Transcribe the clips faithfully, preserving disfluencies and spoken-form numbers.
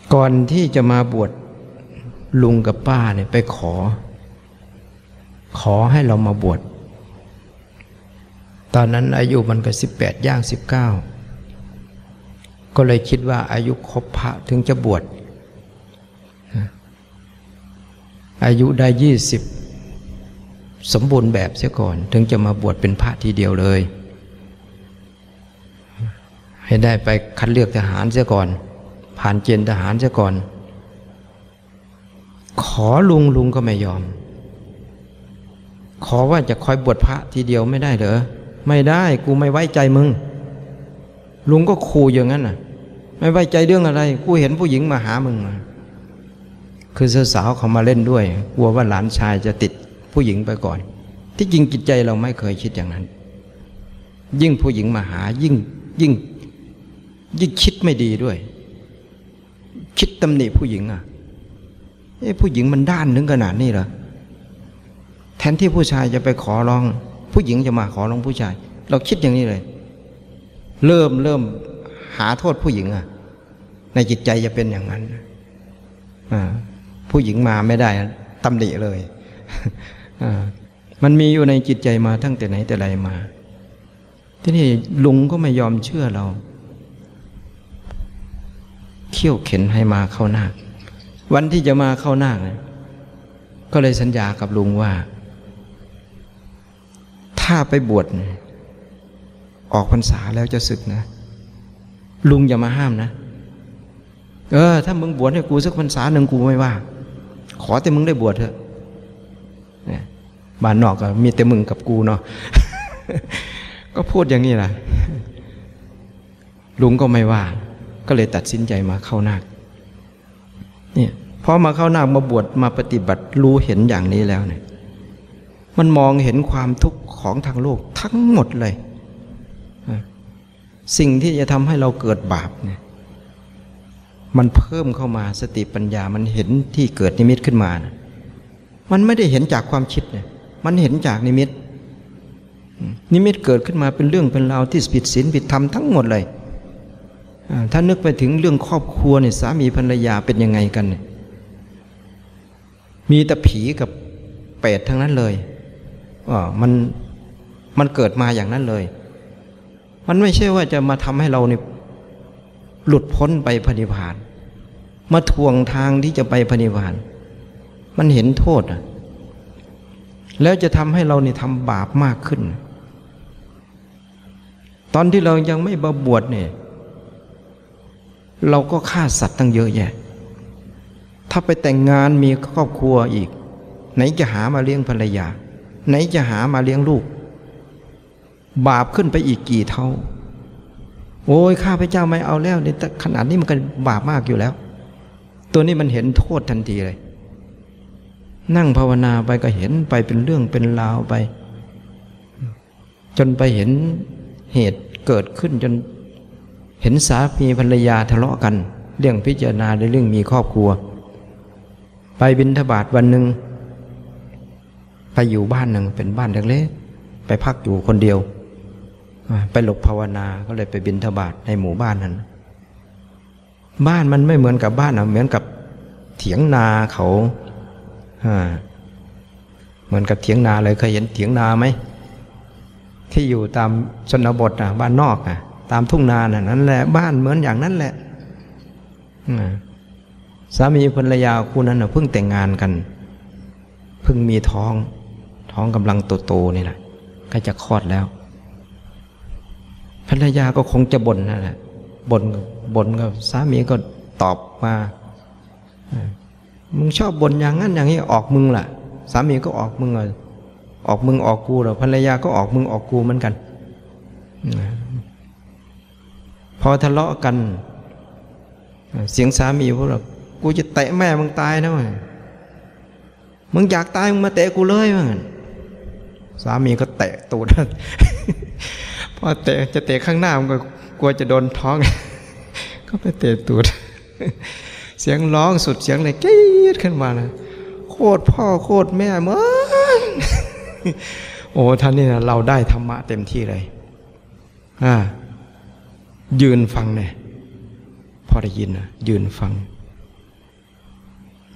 ก่อนที่จะมาบวชลุงกับป้าเนี่ยไปขอขอให้เรามาบวชตอนนั้นอายุมันก็สิบแปดย่างสิบเก้าก็เลยคิดว่าอายุครบพระถึงจะบวชอายุได้ยี่สิบสมบูรณ์แบบเสียก่อนถึงจะมาบวชเป็นพระทีเดียวเลยให้ได้ไปคัดเลือกทหารเสียก่อนผ่านเกณฑ์ทหารเสียก่อนขอลุงลุงก็ไม่ยอมขอว่าจะคอยบวชพระทีเดียวไม่ได้เหรอไม่ได้กูไม่ไว้ใจมึงลุงก็ขู่อย่างนั้นน่ะไม่ไว้ใจเรื่องอะไรกูเห็นผู้หญิงมาหามึงคือสาวๆเขามาเล่นด้วยกลัวว่าหลานชายจะติดผู้หญิงไปก่อนที่จริงจิตใจเราไม่เคยคิดอย่างนั้นยิ่งผู้หญิงมาหายิ่งยิ่งยิ่งคิดไม่ดีด้วยคิดตำหนิผู้หญิงอ่ะเอ้ผู้หญิงมันด้านถึงขนาดนี้เหรอแทนที่ผู้ชายจะไปขอร้องผู้หญิงจะมาขอร้องผู้ชายเราคิดอย่างนี้เลยเริ่มเริ่มหาโทษผู้หญิงอ่ะในจิตใจจะเป็นอย่างนั้นอ่าผู้หญิงมาไม่ได้ตำหนิเลยอ่ามันมีอยู่ในจิตใจมาตั้งแต่ไหนแต่ไรมาที่นี่ลุงก็ไม่ยอมเชื่อเราเขี่ยวเข็นให้มาเข้านาควันที่จะมาเข้านาคเนี่ยก็เลยสัญญากับลุงว่าถ้าไปบวชออกพรรษาแล้วจะศึกนะลุงอย่ามาห้ามนะเออถ้ามึงบวชให้กูสักพรรษาหนึ่งกูไม่ว่าขอแต่มึงได้บวชเถอะเนี่ยบ้านนอกก็มีแต่มึงกับกูเนาะ ก็พูดอย่างนี้แหละลุงก็ไม่ว่าก็เลยตัดสินใจมาเข้านาคเนี่ยพอมาเข้านาคมาบวชมาปฏิบัติรู้เห็นอย่างนี้แล้วเนี่ยมันมองเห็นความทุกข์ของทางโลกทั้งหมดเลยสิ่งที่จะทำให้เราเกิดบาปเนี่ยมันเพิ่มเข้ามาสติปัญญามันเห็นที่เกิดนิมิตขึ้นมานะมันไม่ได้เห็นจากความคิดเนี่ยมันเห็นจากนิมิตนิมิตเกิดขึ้นมาเป็นเรื่องเป็นราวที่ผิดศีลผิดธรรมทั้งหมดเลยถ้านึกไปถึงเรื่องครอบครัวเนี่ยสามีภรรยาเป็นยังไงกันเนี่ยมีแต่ผีกับเปรตทั้งนั้นเลยอ๋อมันมันเกิดมาอย่างนั้นเลยมันไม่ใช่ว่าจะมาทำให้เราเนี่ยหลุดพ้นไปพระนิพพานมาทวงทางที่จะไปพระนิพพานมันเห็นโทษอ่ะแล้วจะทำให้เราเนี่ยทำบาปมากขึ้นตอนที่เรายังไม่บวชเนี่ยเราก็ฆ่าสัตว์ตั้งเยอะแยะถ้าไปแต่งงานมีครอบครัวอีกไหนจะหามาเลี้ยงภรรยาไหนจะหามาเลี้ยงลูกบาปขึ้นไปอีกกี่เท่าโอ้ยข้าพเจ้าไม่เอาแล้วเนี่ยขนาดนี้มันก็บาปมากอยู่แล้วตัวนี้มันเห็นโทษทันทีเลยนั่งภาวนาไปก็เห็นไปเป็นเรื่องเป็นราวไปจนไปเห็นเหตุเกิดขึ้นจนเห็นสามีภรรยาทะเลาะกันเรื่องพิจารณาในเรื่องมีครอบครัวไปบิณฑบาตวันหนึ่งไปอยู่บ้านหนึ่งเป็นบ้านเล็กๆไปพักอยู่คนเดียวไปหลบภาวนาก็เลยไปบิณฑบาตในหมู่บ้านนั้นบ้านมันไม่เหมือนกับบ้านนะเหมือนกับเถียงนาเขาเหมือนกับเถียงนาเลยเคยเห็นเถียงนาไหมที่อยู่ตามชนบทอ่ะบ้านนอกอ่ะตามทุ่งนาน่ะนั่นแหละบ้านเหมือนอย่างนั้นแหละสามีภรรยาคู่นั้นน่ะเพิ่งแต่งงานกันเพิ่งมีท้องท้องกำลังโตๆนี่แหละก็จะคลอดแล้วภรรยาก็คงจะบ่นนั่นแหละบ่นบ่นกับสามีก็ตอบมามึงชอบบ่นอย่างนั้นอย่างนี้ออกมึงล่ะสามีก็ออกมึงเลยออกมึงออกกูเหรอภรรยาก็ออกมึงออกกูเหมือนกันพอทะเลาะกันเสียงสามีพูดว่ากูจะเตะแม่มึงตายนะมึงอยากตายมึงมาเตะกูเลยมั้งสามีก็เตะตูดพอเตะจะเตะข้างหน้ามันก็กลัวจะโดนท้องก็ไปเตะตูดเสียงร้องสุดเสียงเลยกรี๊ดขึ้นมานะโคตรพ่อโคตรแม่มึงโอ้ท่านนี่นะเราได้ธรรมะเต็มที่เลยอ่ายืนฟังเนี่ยพอได้ยินนะยืนฟัง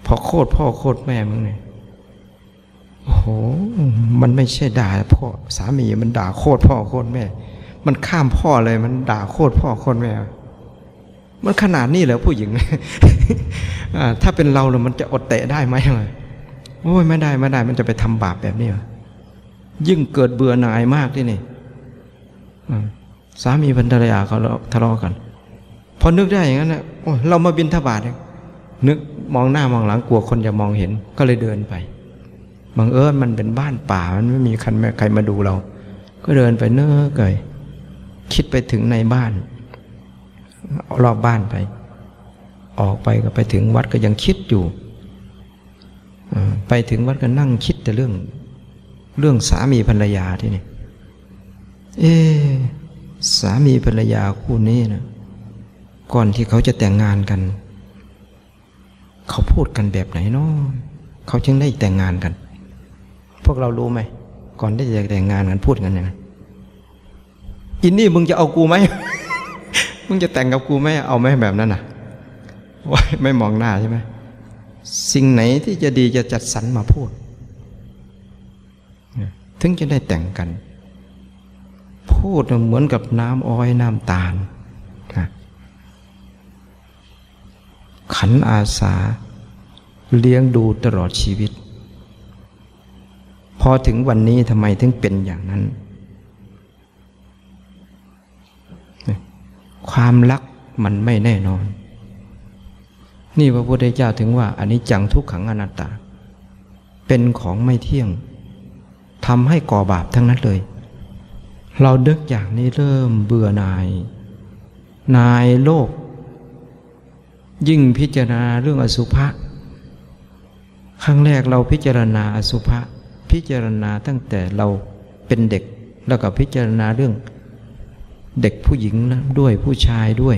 อโคตรพ่อโคตรแม่มึงเนี่ยโอ้โหมันไม่ใช่ด่าพ่อสามีมันด่าโคตรพ่อโคตรแม่มันข้ามพ่อเลยมันด่าโคตรพ่อโคตรแม่มันขนาดนี้เหรอผู้หญิง ถ้าเป็นเราเลยมันจะอดเตะได้ไหมโอ้ยไม่ได้ไม่ได้มันจะไปทำบาปแบบนี้ยิ่งเกิดเบื่อหน่ายมากที่นี่สามีภรรยาเขาทะเลาะกันพอนึกได้อย่างนั้นนะโอ้เรามาบิณฑบาตนึกมองหน้ามองหลังกลัวคนจะมองเห็นก็เลยเดินไปบังเอิญมันเป็นบ้านป่ามันไม่มีใครมาดูเราก็เดินไปเน้อเกยคิดไปถึงในบ้านรอบบ้านไปออกไปก็ไปถึงวัดก็ยังคิดอยู่ไปถึงวัดก็นั่งคิดแต่เรื่องเรื่องสามีภรรยาที่นี่เอ๊ะสามีภรรยาคู่นี้นะก่อนที่เขาจะแต่งงานกันเขาพูดกันแบบไหนเนาะเขาจึงได้แต่งงานกันพวกเรารู้ไหมก่อนที่จะแต่งงานกันพูดกันยังไงอินนี่มึงจะเอากูไหม มึงจะแต่งกับกูไหมเอาไหมแบบนั้นน่ะว่าไม่มองหน้าใช่ไหมสิ่งไหนที่จะดีจะจัดสรรมาพูดถึงจะได้แต่งกันพูดเหมือนกับน้ำอ้อยน้ำตาลขันอาสาเลี้ยงดูตลอดชีวิตพอถึงวันนี้ทำไมถึงเป็นอย่างนั้นความรักมันไม่แน่นอนนี่พระพุทธเจ้าถึงว่าอนิจจังทุกขังอนัตตาเป็นของไม่เที่ยงทำให้ก่อบาปทั้งนั้นเลยเราดึกอย่างนี้เริ่มเบื่อหน่ายนายโลกยิ่งพิจารณาเรื่องอสุภะครั้งแรกเราพิจารณาอสุภะพิจารณาตั้งแต่เราเป็นเด็กแล้วก็พิจารณาเรื่องเด็กผู้หญิงด้วยผู้ชายด้วย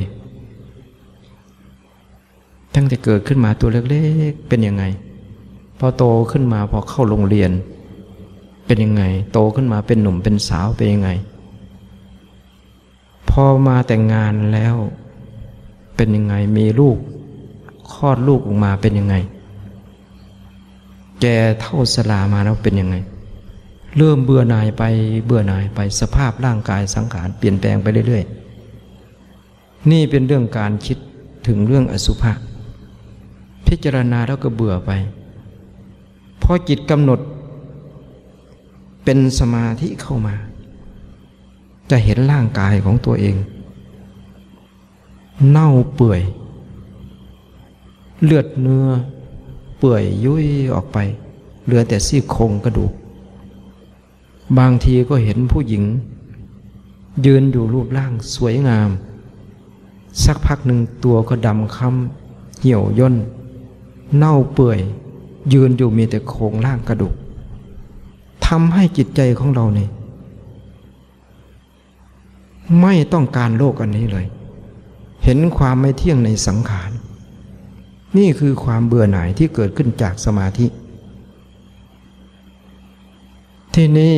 ตั้งแต่เกิดขึ้นมาตัวเล็กๆเป็นยังไงพอโตขึ้นมาพอเข้าโรงเรียนเป็นยังไงโตขึ้นมาเป็นหนุ่มเป็นสาวเป็นยังไงพอมาแต่งงานแล้วเป็นยังไงมีลูกคลอดลูกออกมาเป็นยังไงแก่เท่าสลามาแล้วเป็นยังไงเริ่มเบื่อหน่ายไปเบื่อหน่ายไปสภาพร่างกายสังขารเปลี่ยนแปลงไปเรื่อยๆนี่เป็นเรื่องการคิดถึงเรื่องอสุภะพิจารณาแล้วก็เบื่อไปพอจิตกำหนดเป็นสมาธิเข้ามาจะเห็นร่างกายของตัวเองเน่าเปื่อยเลือดเนื้อเปื่อยยุ่ยออกไปเหลือแต่ซี่โครงกระดูกบางทีก็เห็นผู้หญิงยืนอยู่รูปร่างสวยงามสักพักหนึ่งตัวก็ดำค้ำเหี่ยวย่นเน่าเปื่อยยืนอยู่มีแต่โครงร่างกระดูกทำให้จิตใจของเราเนี่ยไม่ต้องการโลกอันนี้เลยเห็นความไม่เที่ยงในสังขารนี่คือความเบื่อหน่ายที่เกิดขึ้นจากสมาธิที่นี่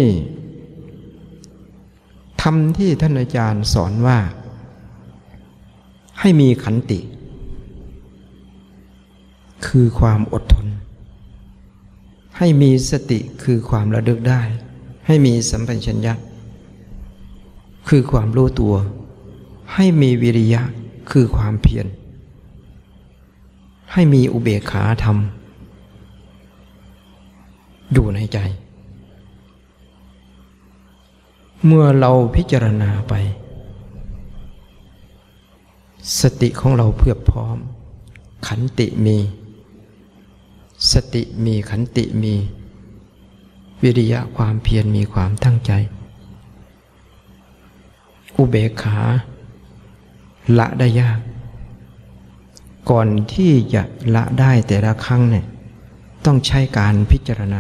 ธรรมที่ท่านอาจารย์สอนว่าให้มีขันติคือความอดทนให้มีสติคือความระลึกได้ให้มีสัมปชัญญะคือความรู้ตัวให้มีวิริยะคือความเพียรให้มีอุเบกขาธรรมอยู่ในใจเมื่อเราพิจารณาไปสติของเราเพียบพร้อมขันติมีสติมีขันติมีวิริยะความเพียรมีความตั้งใจอุเบกขาละได้ยากก่อนที่จะละได้แต่ละครั้งเนี่ยต้องใช้การพิจารณา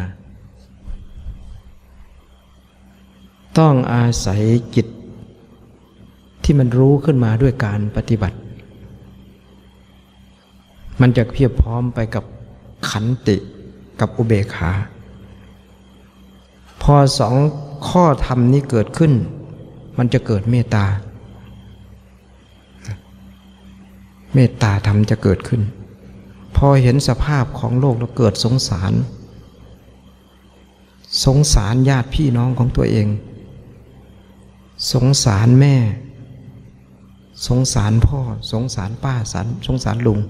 ต้องอาศัยจิตที่มันรู้ขึ้นมาด้วยการปฏิบัติมันจะเพียบพร้อมไปกับขันติกับอุเบกขาพอสองข้อธรรมนี้เกิดขึ้นมันจะเกิดเมตตาเมตตาธรรมจะเกิดขึ้นพออเห็นสภาพของโลกแล้วเกิดสงสารสงสารญาติพี่น้องของตัวเองสงสารแม่สงสารพ่อสงสารป้าสงสารลุง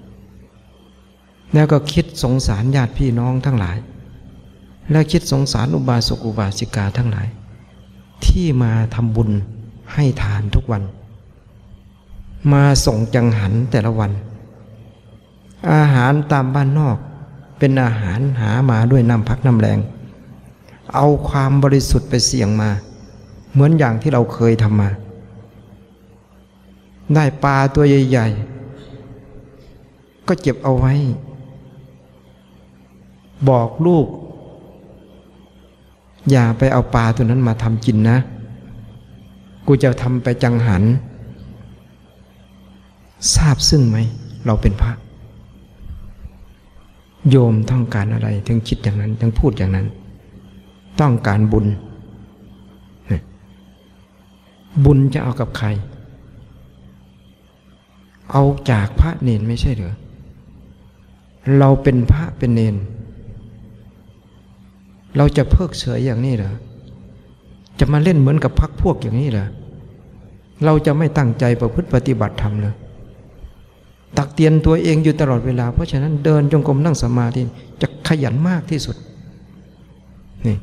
แล้วก็คิดสงสารญาติพี่น้องทั้งหลายและคิดสงสารอุบาสกอุบาสิกาทั้งหลายที่มาทำบุญให้ทานทุกวันมาส่งจังหันแต่ละวันอาหารตามบ้านนอกเป็นอาหารหามาด้วยน้ำพักน้ำแรงเอาความบริสุทธิ์ไปเสี่ยงมาเหมือนอย่างที่เราเคยทำมาได้ปลาตัวใหญ่ๆก็เก็บเอาไว้บอกลูกอย่าไปเอาปลาตัวนั้นมาทำกินนะกูจะทำไปจังหันทราบซึ่งไหมเราเป็นพระโยมต้องการอะไรถึงคิดอย่างนั้นถึงพูดอย่างนั้นต้องการบุญบุญจะเอากับใครเอาจากพระเนนไม่ใช่เหรอเราเป็นพระเป็นเนนเราจะเพิกเฉยอย่างนี้เหรอจะมาเล่นเหมือนกับพรรคพวกอย่างนี้เหรอเราจะไม่ตั้งใจประพฤติปฏิบัติธรรมเลยตักเตือนตัวเองอยู่ตลอดเวลาเพราะฉะนั้นเดินจงกรมนั่งสมาธิจะขยันมากที่สุดนี่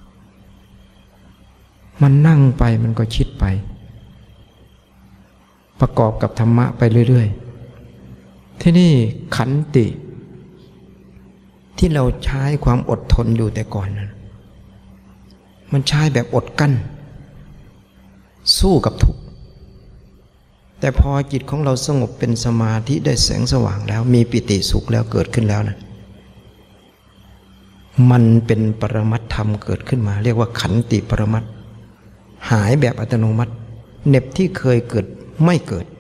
มันนั่งไปมันก็คิดไปประกอบกับธรรมะไปเรื่อยๆที่นี่ขันติที่เราใช้ความอดทนอยู่แต่ก่อนนั้นมันใช้แบบอดกั้นสู้กับทุกข์แต่พอจิตของเราสงบเป็นสมาธิได้แสงสว่างแล้วมีปิติสุขแล้วเกิดขึ้นแล้วนะมันเป็นปรมัตถธรรมเกิดขึ้นมาเรียกว่าขันติปรมัตถ์หายแบบอัตโนมัติเหน็บที่เคยเกิดไม่เกิด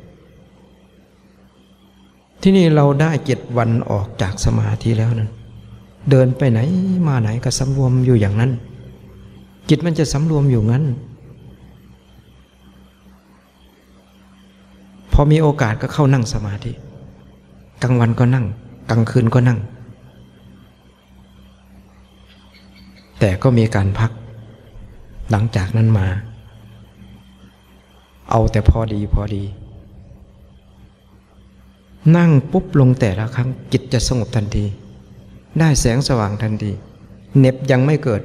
ที่นี่เราได้เจ็ดวันออกจากสมาธิแล้วนั้นเดินไปไหนมาไหนก็สำรวมอยู่อย่างนั้นจิตมันจะสำรวมอยู่งั้นพอมีโอกาสก็เข้านั่งสมาธิกลางวันก็นั่งกลางคืนก็นั่งแต่ก็มีการพักหลังจากนั้นมาเอาแต่พอดีพอดีนั่งปุ๊บลงแต่ละครั้งจิตจะสงบทันทีได้แสงสว่างทันทีเหน็บยังไม่เกิด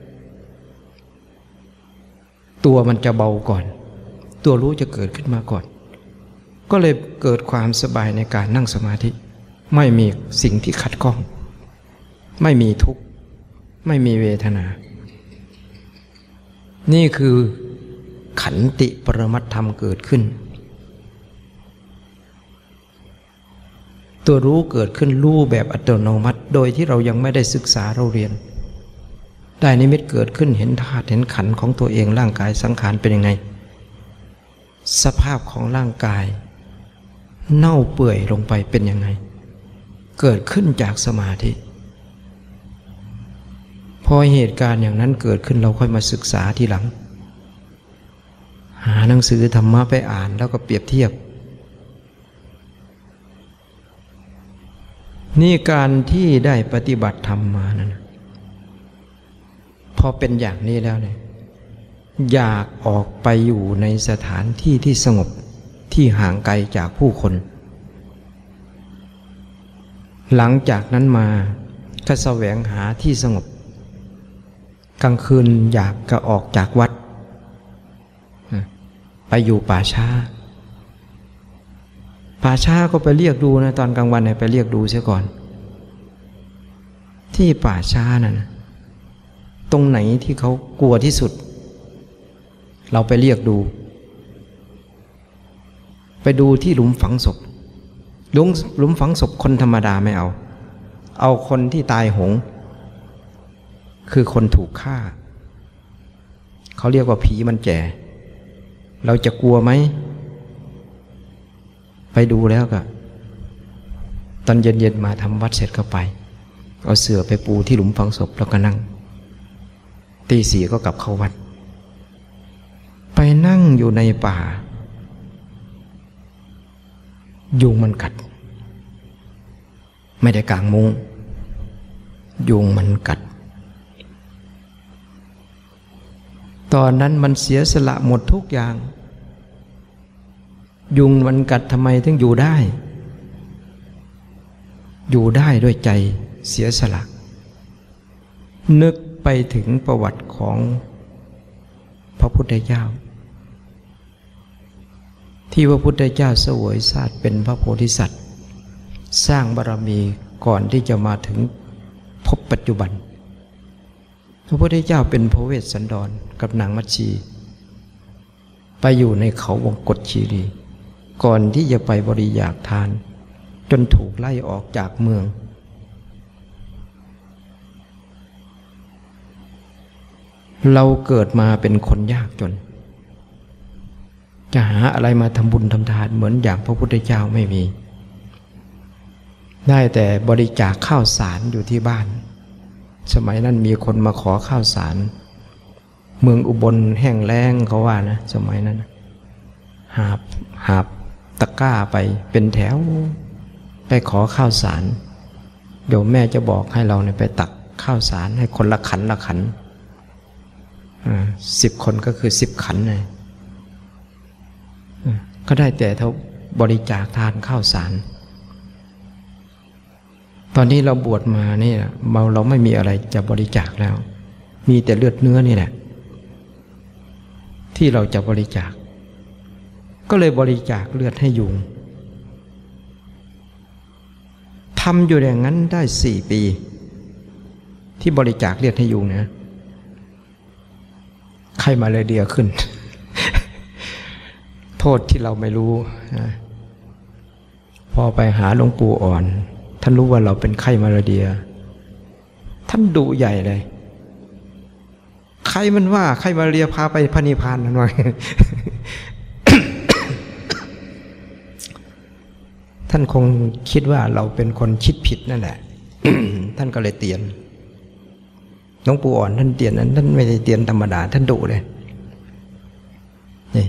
ตัวมันจะเบาก่อนตัวรู้จะเกิดขึ้นมาก่อนก็เลยเกิดความสบายในการนั่งสมาธิไม่มีสิ่งที่ขัดข้องไม่มีทุกข์ไม่มีเวทนานี่คือขันติปรมัตถธรรมเกิดขึ้นตัวรู้เกิดขึ้นรู้แบบอัตโนมัติโดยที่เรายังไม่ได้ศึกษาเราเรียนได้นิมิตเกิดขึ้นเห็นธาตุเห็นขันธ์ของตัวเองร่างกายสังขารเป็นยังไงสภาพของร่างกายเน่าเปื่อยลงไปเป็นยังไงเกิดขึ้นจากสมาธิพอเหตุการณ์อย่างนั้นเกิดขึ้นเราค่อยมาศึกษาทีหลังหาหนังสือธรรมะไปอ่านแล้วก็เปรียบเทียบนี่การที่ได้ปฏิบัติธรรมมานั้นพอเป็นอย่างนี้แล้วเนี่ยอยากออกไปอยู่ในสถานที่ที่สงบที่ห่างไกลจากผู้คนหลังจากนั้นมาก็แสวงหาที่สงบกลางคืนอยากจะออกจากวัดไปอยู่ป่าช้าป่าช้าก็ไปเรียกดูนะตอนกลางวันเนี่ยไปเรียกดูเสียก่อนที่ป่าช้านั่นตรงไหนที่เขากลัวที่สุดเราไปเรียกดูไปดูที่หลุมฝังศพหลุมหลุมฝังศพคนธรรมดาไม่เอาเอาคนที่ตายโหงคือคนถูกฆ่าเขาเรียกว่าผีมันแก่เราจะกลัวไหมไปดูแล้วก็ตอนเย็นๆมาทำวัดเสร็จก็ไปเอาเสื่อไปปูที่หลุมฝังศพแล้วก็นั่งตีสี่ก็กลับเข้าวัดไปนั่งอยู่ในป่ายุงมันกัดไม่ได้กางมุ้งยุงมันกัดตอนนั้นมันเสียสละหมดทุกอย่างยุงมันกัดทำไมถึงอยู่ได้อยู่ได้ด้วยใจเสียสละนึกไปถึงประวัติของพระพุทธเจ้าที่พระพุทธเจ้าเสวยชาติเป็นพระโพธิสัตว์สร้างบารมีก่อนที่จะมาถึงพบปัจจุบันพระพุทธเจ้าเป็นพระเวสสันดรกับนางมัชชีไปอยู่ในเขาวงกฏคีรีก่อนที่จะไปบริจาคทานจนถูกไล่ออกจากเมืองเราเกิดมาเป็นคนยากจนจะหาอะไรมาทำบุญทำทานเหมือนอย่างพระพุทธเจ้าไม่มีได้แต่บริจาคข้าวสารอยู่ที่บ้านสมัยนั้นมีคนมาขอข้าวสารเมืองอุบลแห้งแล้งเขาว่านะสมัยนั้นหาบหาบตะกร้าไปเป็นแถวไปขอข้าวสารเดี๋ยวแม่จะบอกให้เราเนี่ยไปตักข้าวสารให้คนละขันละขันสิบคนก็คือสิบขันเลยก็ได้แต่เท่าบริจาคทานข้าวสารตอนนี้เราบวชมาเนี่ยเราเราไม่มีอะไรจะบริจาคแล้วมีแต่เลือดเนื้อนี่แหละที่เราจะบริจาคก็เลยบริจาคเลือดให้ยุงทำอยู่อย่างนั้นได้สี่ปีที่บริจาคเลือดให้ยุงนะไข้มาเลยเดียขึ้น โทษที่เราไม่รู้นะพอไปหาหลวงปู่อ่อนท่านรู้ว่าเราเป็นไข้มาลาเรียท่านดุใหญ่เลยใครมันว่าไข้มาลาเรียพาไปพระนิพพานนั่นวะ ท่านคงคิดว่าเราเป็นคนคิดผิดนั่นแหละ ท่านก็เลยเตียนหลวงปู่อ่อนท่านเตียนนั้นท่านไม่ได้เตียนธรรมดาท่านดุเลยนี่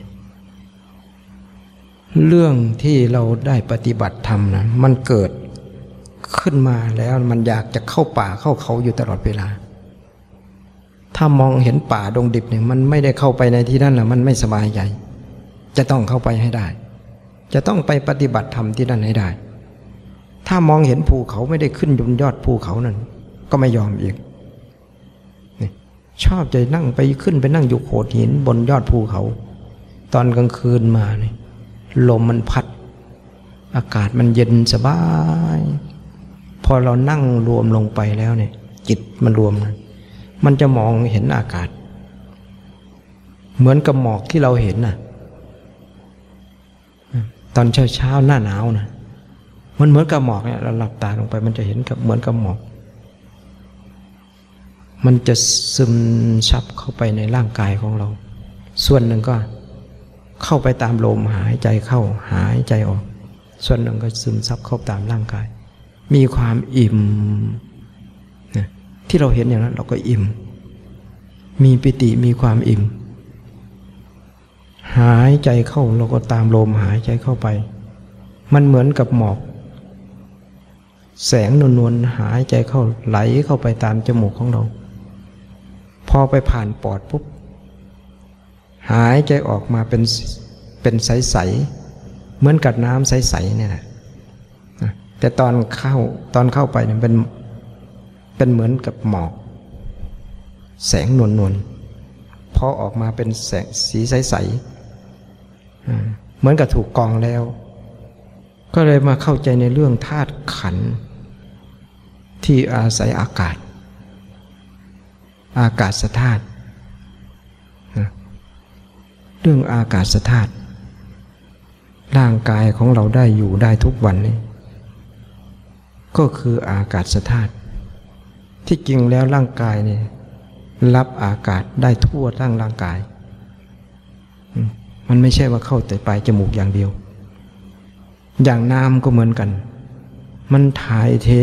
เรื่องที่เราได้ปฏิบัติธรรมนะมันเกิดขึ้นมาแล้วมันอยากจะเข้าป่าเข้าเขาอยู่ตลอดเวลาถ้ามองเห็นป่าดงดิบเนี่ยมันไม่ได้เข้าไปในที่นั่นแล้วมันไม่สบายใจจะต้องเข้าไปให้ได้จะต้องไปปฏิบัติธรรมที่นั่นให้ได้ถ้ามองเห็นภูเขาไม่ได้ขึ้นบนยอดภูเขานั้นก็ไม่ยอมอีกชอบใจนั่งไปขึ้นไปนั่งอยู่โขดหินบนยอดภูเขาตอนกลางคืนมาเนี่ยลมมันพัดอากาศมันเย็นสบายพอเรานั่งรวมลงไปแล้วเนี่ยจิตมันรวมนะมันจะมองเห็นอากาศเหมือนกับหมอกที่เราเห็นน่ะตอนเช้าเช้าหน้าหนาวนะมันเหมือนกับหมอกเนี่ยเราหลับตาลงไปมันจะเห็นกับเหมือนกับหมอกมันจะซึมซับเข้าไปในร่างกายของเราส่วนหนึ่งก็เข้าไปตามลมหายใจเข้าหายใจออกส่วนหนึ่งก็ซึมซับเข้าตามร่างกายมีความอิ่มนะที่เราเห็นอย่างนั้นเราก็อิ่มมีปิติมีความอิ่มหายใจเข้าเราก็ตามลมหายใจเข้าไปมันเหมือนกับหมอกแสงนวลๆหายใจเข้าไหลเข้าไปตามจมูกของเราพอไปผ่านปอดปุ๊บหายใจออกมาเป็นเป็นใสๆเหมือนกับน้ำใสๆเนี่ยแหละแต่ตอนเข้าตอนเข้าไปเนี่ยเป็นเป็นเหมือนกับหมอกแสงนวลๆพอออกมาเป็นแสงสีใสๆเหมือนกับถูกกรองแล้วก็เลยมาเข้าใจในเรื่องธาตุขันธ์ที่อาศัยอากาศอากาศธาตุเรื่องอากาศธาตุร่างกายของเราได้อยู่ได้ทุกวันนี้ก็คืออากาศธาตุที่จริงแล้วร่างกายเนี่ยรับอากาศได้ทั่วทั้งร่างกายมันไม่ใช่ว่าเข้าแต่ปลายจมูกอย่างเดียวอย่างน้ำก็เหมือนกันมันถ่ายเท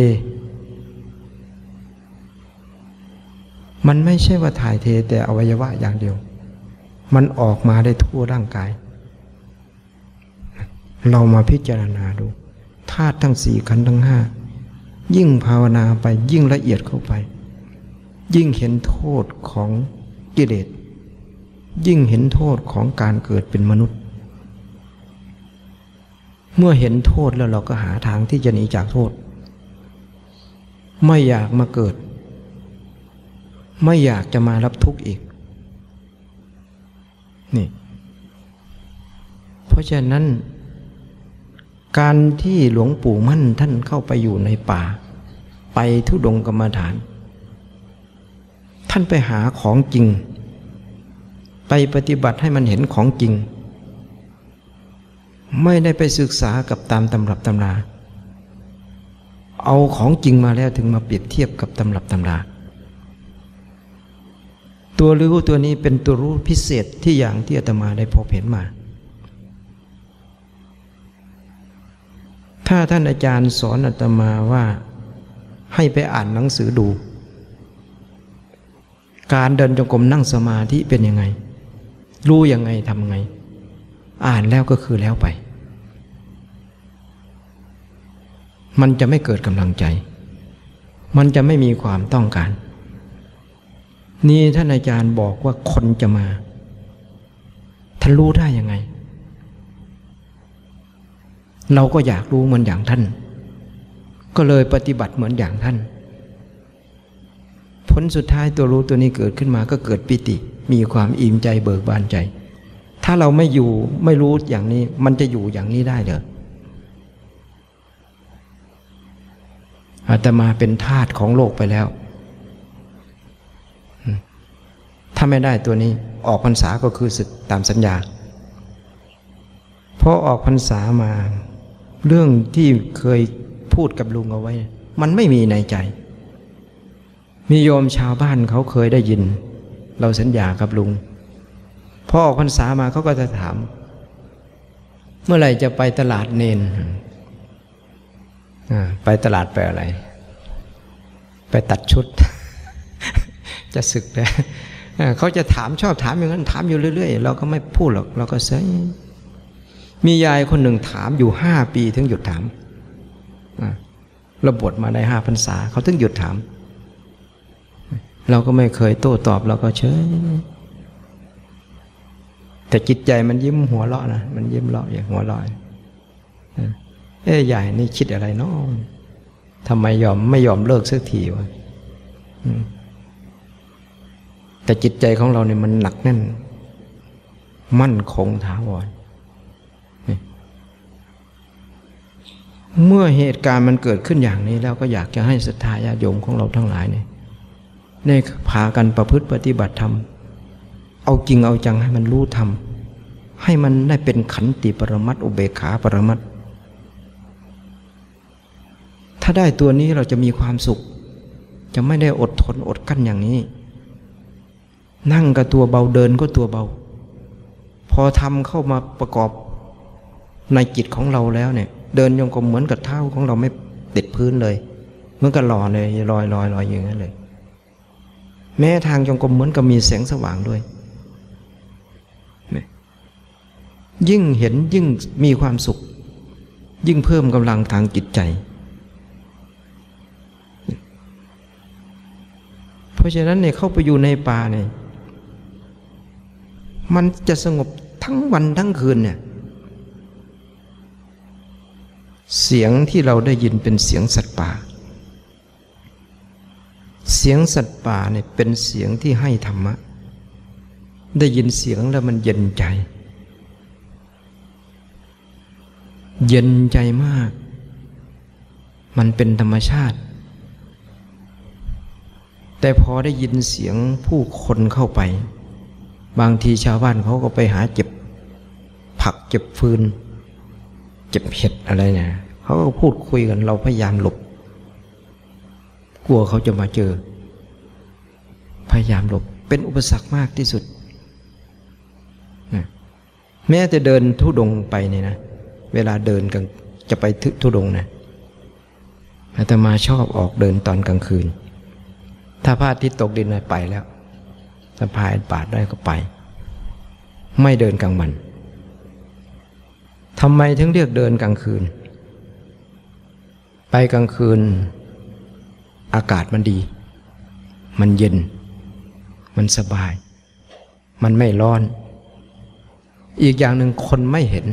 มันไม่ใช่ว่าถ่ายเทแต่อวัยวะอย่างเดียวมันออกมาได้ทั่วร่างกายเรามาพิจารณาดูธาตุทั้งสี่ขันธ์ทั้งห้ายิ่งภาวนาไปยิ่งละเอียดเข้าไปยิ่งเห็นโทษของกิเลสยิ่งเห็นโทษของการเกิดเป็นมนุษย์เมื่อเห็นโทษแล้วเราก็หาทางที่จะหนีจากโทษไม่อยากมาเกิดไม่อยากจะมารับทุกข์อีกนี่เพราะฉะนั้นการที่หลวงปู่มั่นท่านเข้าไปอยู่ในป่าไปธุดงกรรมฐานท่านไปหาของจริงไปปฏิบัติให้มันเห็นของจริงไม่ได้ไปศึกษากับตามตำรับตำราเอาของจริงมาแล้วถึงมาเปรียบเทียบกับตำรับตำราตัวรู้ตัวนี้เป็นตัวรู้พิเศษที่อย่างที่อาตมาได้พบเห็นมาถ้าท่านอาจารย์สอนอาตมาว่าให้ไปอ่านหนังสือดูการเดินจงกรมนั่งสมาธิเป็นยังไงรู้ยังไงทำไงอ่านแล้วก็คือแล้วไปมันจะไม่เกิดกำลังใจมันจะไม่มีความต้องการนี่ท่านอาจารย์บอกว่าคนจะมาท่านรู้ได้ยังไงเราก็อยากรู้เหมือนอย่างท่านก็เลยปฏิบัติเหมือนอย่างท่านผลสุดท้ายตัวรู้ตัวนี้เกิดขึ้นมาก็เกิดปิติมีความอิ่มใจเบิกบานใจถ้าเราไม่อยู่ไม่รู้อย่างนี้มันจะอยู่อย่างนี้ได้เหรออาตมาเป็นทาสของโลกไปแล้วถ้าไม่ได้ตัวนี้ออกพรรษาก็คือสึกตามสัญญาพอออกพรรษามาเรื่องที่เคยพูดกับลุงเอาไว้มันไม่มีในใจมีโยมชาวบ้านเขาเคยได้ยินเราสัญญากับลุงพอออกพรรษามาเขาก็จะถามเมื่อไหร่จะไปตลาดเนนไปตลาดไปอะไรไปตัดชุด จะสึกเลยเขาจะถามชอบถามอย่างนั้นถามอยู่เรื่อยๆเราก็ไม่พูดหรอกเราก็เฉยมียายคนหนึ่งถามอยู่ห้าปีถึงหยุดถามเราบวชมาได้ห้าพรรษาเขาถึงหยุดถามเราก็ไม่เคยโต้ตอบเราก็เฉยแต่จิตใจมันยิ้มหัวเราะนะมันยิ้มเราะอย่างหัวเราะเอ๊ะยายนี่คิดอะไรเนาะทำไมยอมไม่ยอมเลิกสักทีวะแต่จิตใจของเราเนี่ยมันหนักแน่นมั่นคงถาวรเมื่อเหตุการณ์มันเกิดขึ้นอย่างนี้แล้วก็อยากจะให้ศรัทธาญาติโยมของเราทั้งหลายเนี่ยได้พากันประพฤติปฏิบัติธรรมเอาจริงเอาจังให้มันรู้ธรรมให้มันได้เป็นขันติปรมัตถ์อุเบกขาปรมัตถ์ถ้าได้ตัวนี้เราจะมีความสุขจะไม่ได้อดทนอดกั้นอย่างนี้นั่งก็ตัวเบาเดินก็ตัวเบาพอทำเข้ามาประกอบในจิตของเราแล้วเนี่ยเดินยงกลมเหมือนกับเท้าของเราไม่ติดพื้นเลยเหมือนกับลอยเลยลอยลอยลอยอย่างนั้นเลยแม้ทางจงกรมเหมือนกับมีแสงสว่างด้วยยิ่งเห็นยิ่งมีความสุขยิ่งเพิ่มกำลังทางจิตใจเพราะฉะนั้นเนี่ยเข้าไปอยู่ในป่าเนี่ยมันจะสงบทั้งวันทั้งคืนเนี่ยเสียงที่เราได้ยินเป็นเสียงสัตว์ป่าเสียงสัตว์ป่าเนี่ยเป็นเสียงที่ให้ธรรมะได้ยินเสียงแล้วมันเย็นใจเย็นใจมากมันเป็นธรรมชาติแต่พอได้ยินเสียงผู้คนเข้าไปบางทีชาวบ้านเขาก็ไปหาเจ็บผักเจ็บฟืนเจ็บเห็ดอะไรเนี่ยเขาก็พูดคุยกันเราพยายามหลบกลัวเขาจะมาเจอพยายามหลบเป็นอุปสรรคมากที่สุดแม้แต่เดินธุดงค์ไปเนี่ยนะเวลาเดินกันจะไปธุดงค์นะอาตมาชอบออกเดินตอนกลางคืนถ้าพระอาทิตย์ตกดินไปแล้วถ้าพายบาทได้ก็ไปไม่เดินกลางวันทำไมถึงเรียกเดินกลางคืนไปกลางคืนอากาศมันดีมันเย็นมันสบายมันไม่ร้อนอีกอย่างหนึ่งคนไม่เห็น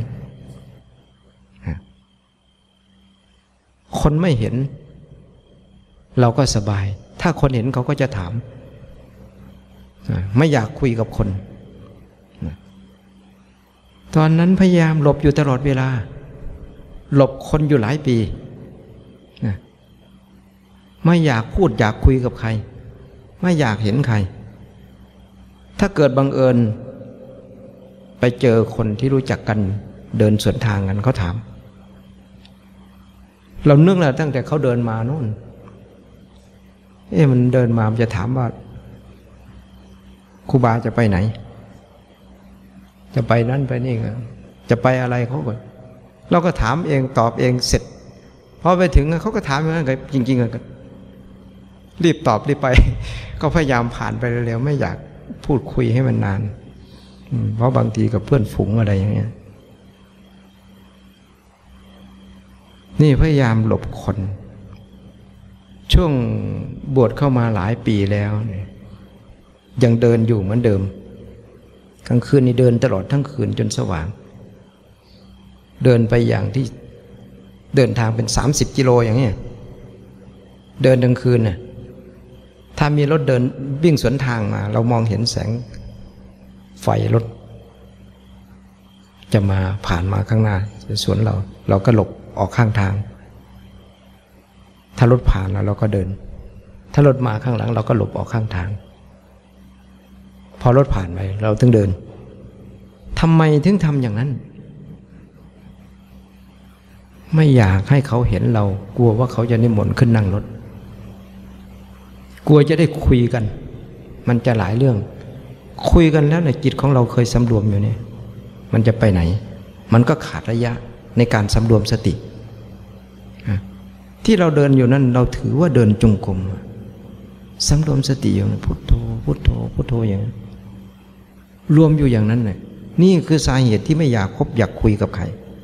คนไม่เห็นเราก็สบายถ้าคนเห็นเขาก็จะถามไม่อยากคุยกับคนตอนนั้นพยายามหลบอยู่ตลอดเวลาหลบคนอยู่หลายปีไม่อยากพูดอยากคุยกับใครไม่อยากเห็นใครถ้าเกิดบังเอิญไปเจอคนที่รู้จักกันเดินสวนทางกันเขาถามเรานึกแล้วตั้งแต่เขาเดินมาโน่นเอ๊ะมันเดินมามันจะถามว่าครูบาจะไปไหนจะไปนั่นไปนี่ก็จะไปอะไรเขาก็เราก็ถามเองตอบเองเสร็จพอไปถึงเขาก็ถามอย่างนั้นจริงๆก็รีบตอบรีบไปก็พยายามผ่านไปเร็วๆไม่อยากพูดคุยให้มันนานเพราะบางทีกับเพื่อนฝูงอะไรอย่างเงี้ยนี่พยายามหลบคนช่วงบวชเข้ามาหลายปีแล้วยังเดินอยู่เหมือนเดิมกลางคืนนี่เดินตลอดทั้งคืนจนสว่างเดินไปอย่างที่เดินทางเป็นสามสิบกิโลอย่างเงี้ยเดินกลางคืนน่ะถ้ามีรถเดินวิ่งสวนทางมาเรามองเห็นแสงไฟรถจะมาผ่านมาข้างหน้าสวนเราเราก็หลบออกข้างทางถ้ารถผ่านแล้วเราก็เดินถ้ารถมาข้างหลังเราก็หลบออกข้างทางพอรถผ่านไปเราถึงเดินทำไมถึงทำอย่างนั้นไม่อยากให้เขาเห็นเรากลัวว่าเขาจะนิมนต์ขึ้นนั่งรถกลัวจะได้คุยกันมันจะหลายเรื่องคุยกันแล้วเนี่ยจิตของเราเคยสำรวมอยู่เนี่ยมันจะไปไหนมันก็ขาดระยะในการสำรวมสติที่เราเดินอยู่นั่นเราถือว่าเดินจงกรมสำรวมสติอย่างพุทโธพุทโธพุทโธอย่างนั้นรวมอยู่อย่างนั้นเลยนี่คือสาเหตุที่ไม่อยากคบอยากคุยกับใคร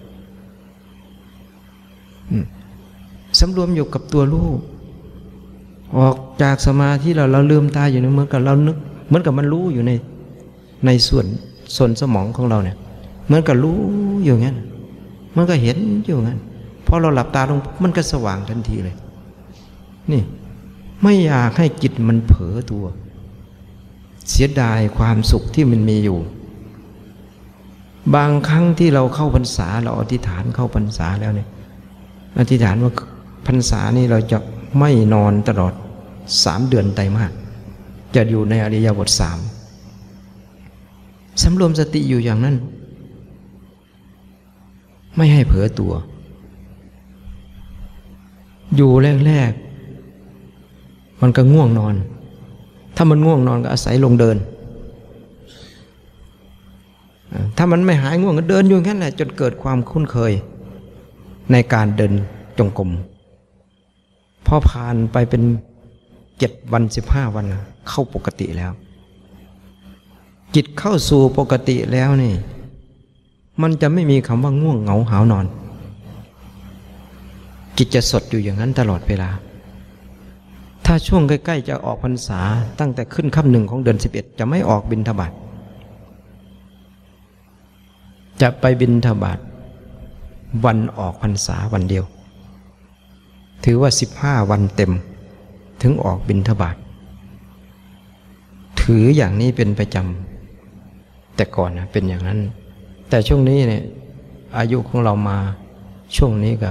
สำรวมอยู่กับตัวลูกออกจากสมาธิเราเราลืมตาอยู่ในเหมือนกับเรานึกเหมือนกับมันรู้อยู่ในในส่วนส่วนสมองของเราเนี่ยเหมือนกับรู้อยู่งั้นมันก็เห็นอยู่งั้นพอเราหลับตาลงมันก็สว่างทันทีเลยนี่ไม่อยากให้จิตมันเผลอตัวเสียดายความสุขที่มันมีอยู่บางครั้งที่เราเข้าพรรษาเราอธิษฐานเข้าพรรษาแล้วเนี่ยอธิษฐานว่าพรรษานี้เราจะไม่นอนตลอดสามเดือนไตรมาสจะอยู่ในอริยบทสามสำรวมสติอยู่อย่างนั้นไม่ให้เผลอตัวอยู่แรกๆมันก็ง่วงนอนถ้ามันง่วงนอนก็อาศัยลงเดินถ้ามันไม่หายง่วงก็เดินอยู่งั้นแหละจนเกิดความคุ้นเคยในการเดินจงกรมพอผ่านไปเป็นเจ็ดวันสิบห้าวันเข้าปกติแล้วจิตเข้าสู่ปกติแล้วนี่มันจะไม่มีคำว่าง่วงเหงาหาวนอนจิตจะสดอยู่อย่างนั้นตลอดเวลาถ้าช่วงใกล้ๆจะออกพรรษาตั้งแต่ขึ้นค่ำหนึ่งของเดือนสิบเอ็ดจะไม่ออกบิณฑบาตจะไปบิณฑบาตวันออกพรรษาวันเดียวถือว่าสิบห้าวันเต็มถึงออกบิณฑบาตถืออย่างนี้เป็นประจำแต่ก่อนนะเป็นอย่างนั้นแต่ช่วงนี้เนี่ยอายุของเรามาช่วงนี้ก็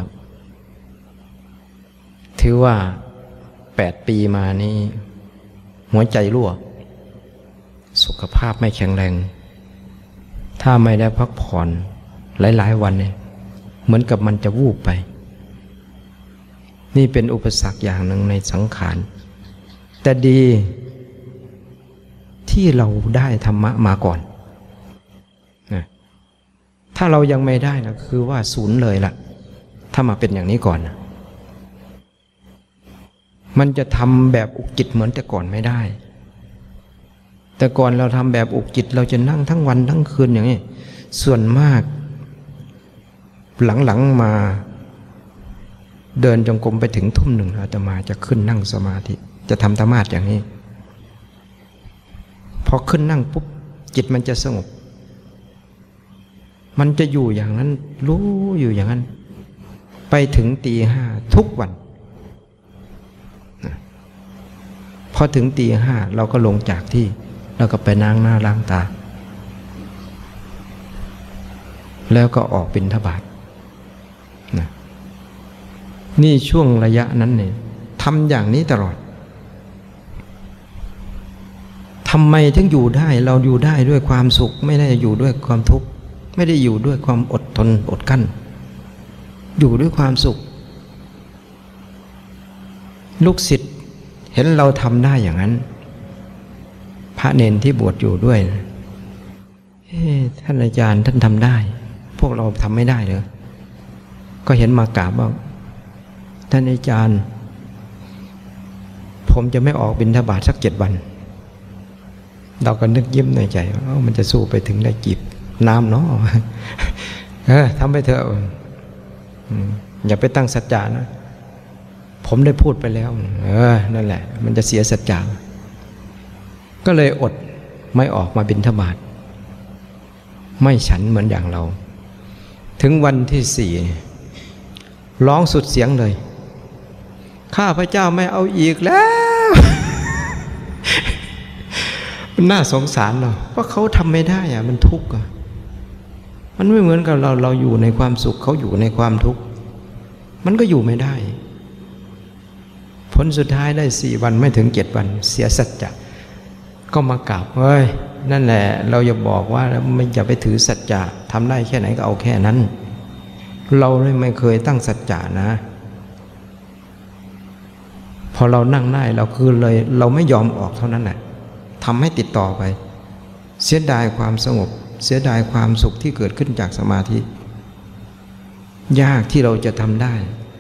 ถือว่าแปดปีมานี้หัวใจรั่วสุขภาพไม่แข็งแรงถ้าไม่ได้พักผ่อนหลายๆวันเนี่ยเหมือนกับมันจะวูบไปนี่เป็นอุปสรรคอย่างหนึ่งในสังขารแต่ดีที่เราได้ธรรมะมาก่อนนะถ้าเรายังไม่ได้นะคือว่าศูนย์เลยล่ะถ้ามาเป็นอย่างนี้ก่อนนะมันจะทำแบบอุกจิตเหมือนแต่ก่อนไม่ได้แต่ก่อนเราทำแบบอุกจิตเราจะนั่งทั้งวันทั้งคืนอย่างนี้ส่วนมากหลังๆมาเดินจงกรมไปถึงทุ่มหนึ่งอาตมาจะขึ้นนั่งสมาธิจะทำธรรมาสอย่างนี้พอขึ้นนั่งปุ๊บจิตมันจะสงบมันจะอยู่อย่างนั้นรู้อยู่อย่างนั้นไปถึงตีห้าทุกวันพอถึงตีห้าเราก็ลงจากที่เราก็ไปล้างหน้าล้างตาแล้วก็ออกบิณฑบาตนะนี่ช่วงระยะนั้นเนี่ยทำอย่างนี้ตลอดทำไมถึงอยู่ได้เราอยู่ได้ด้วยความสุขไม่ได้อยู่ด้วยความทุกข์ไม่ได้อยู่ด้วยความอดทนอดกั้นอยู่ด้วยความสุขลูกศิษย์เห็นเราทำได้อย่างนั้นพระเนนที่บวชอยู่ด้วยนะท่านอาจารย์ท่านทำได้พวกเราทำไม่ได้เลยก็เห็นมากราบว่าท่านอาจารย์ผมจะไม่ออกบิณฑบาตสักเจ็ดวันเราก็นึกยิ้มในใจว่ามันจะสู้ไปถึงได้จีบน้ำเนาะเออทำไปเถอะอย่าไปตั้งสัจจานะผมได้พูดไปแล้วเออนั่นแหละมันจะเสียสัจจะก็เลยอดไม่ออกมาบิณฑบาตไม่ฉันเหมือนอย่างเราถึงวันที่สี่ร้องสุดเสียงเลยข้าพเจ้าไม่เอาอีกแล้วมันน่าสงสารเราเพราะเขาทำไม่ได้อะมันทุกข์อะมันไม่เหมือนกับเราเราอยู่ในความสุขเขาอยู่ในความทุกข์มันก็อยู่ไม่ได้ผลสุดท้ายได้สี่วันไม่ถึงเจ็ดวันเสียสัจจะก็มากราบเฮ้ยนั่นแหละเราอย่าบอกว่าไม่อย่าไปถือสัจจะทำได้แค่ไหนก็เอาแค่นั้นเราไม่เคยตั้งสัจจะนะพอเรานั่งได้เราคือเลยเราไม่ยอมออกเท่านั้นแหละทำให้ติดต่อไปเสียดายความสงบเสียดายความสุขที่เกิดขึ้นจากสมาธิยากที่เราจะทำได้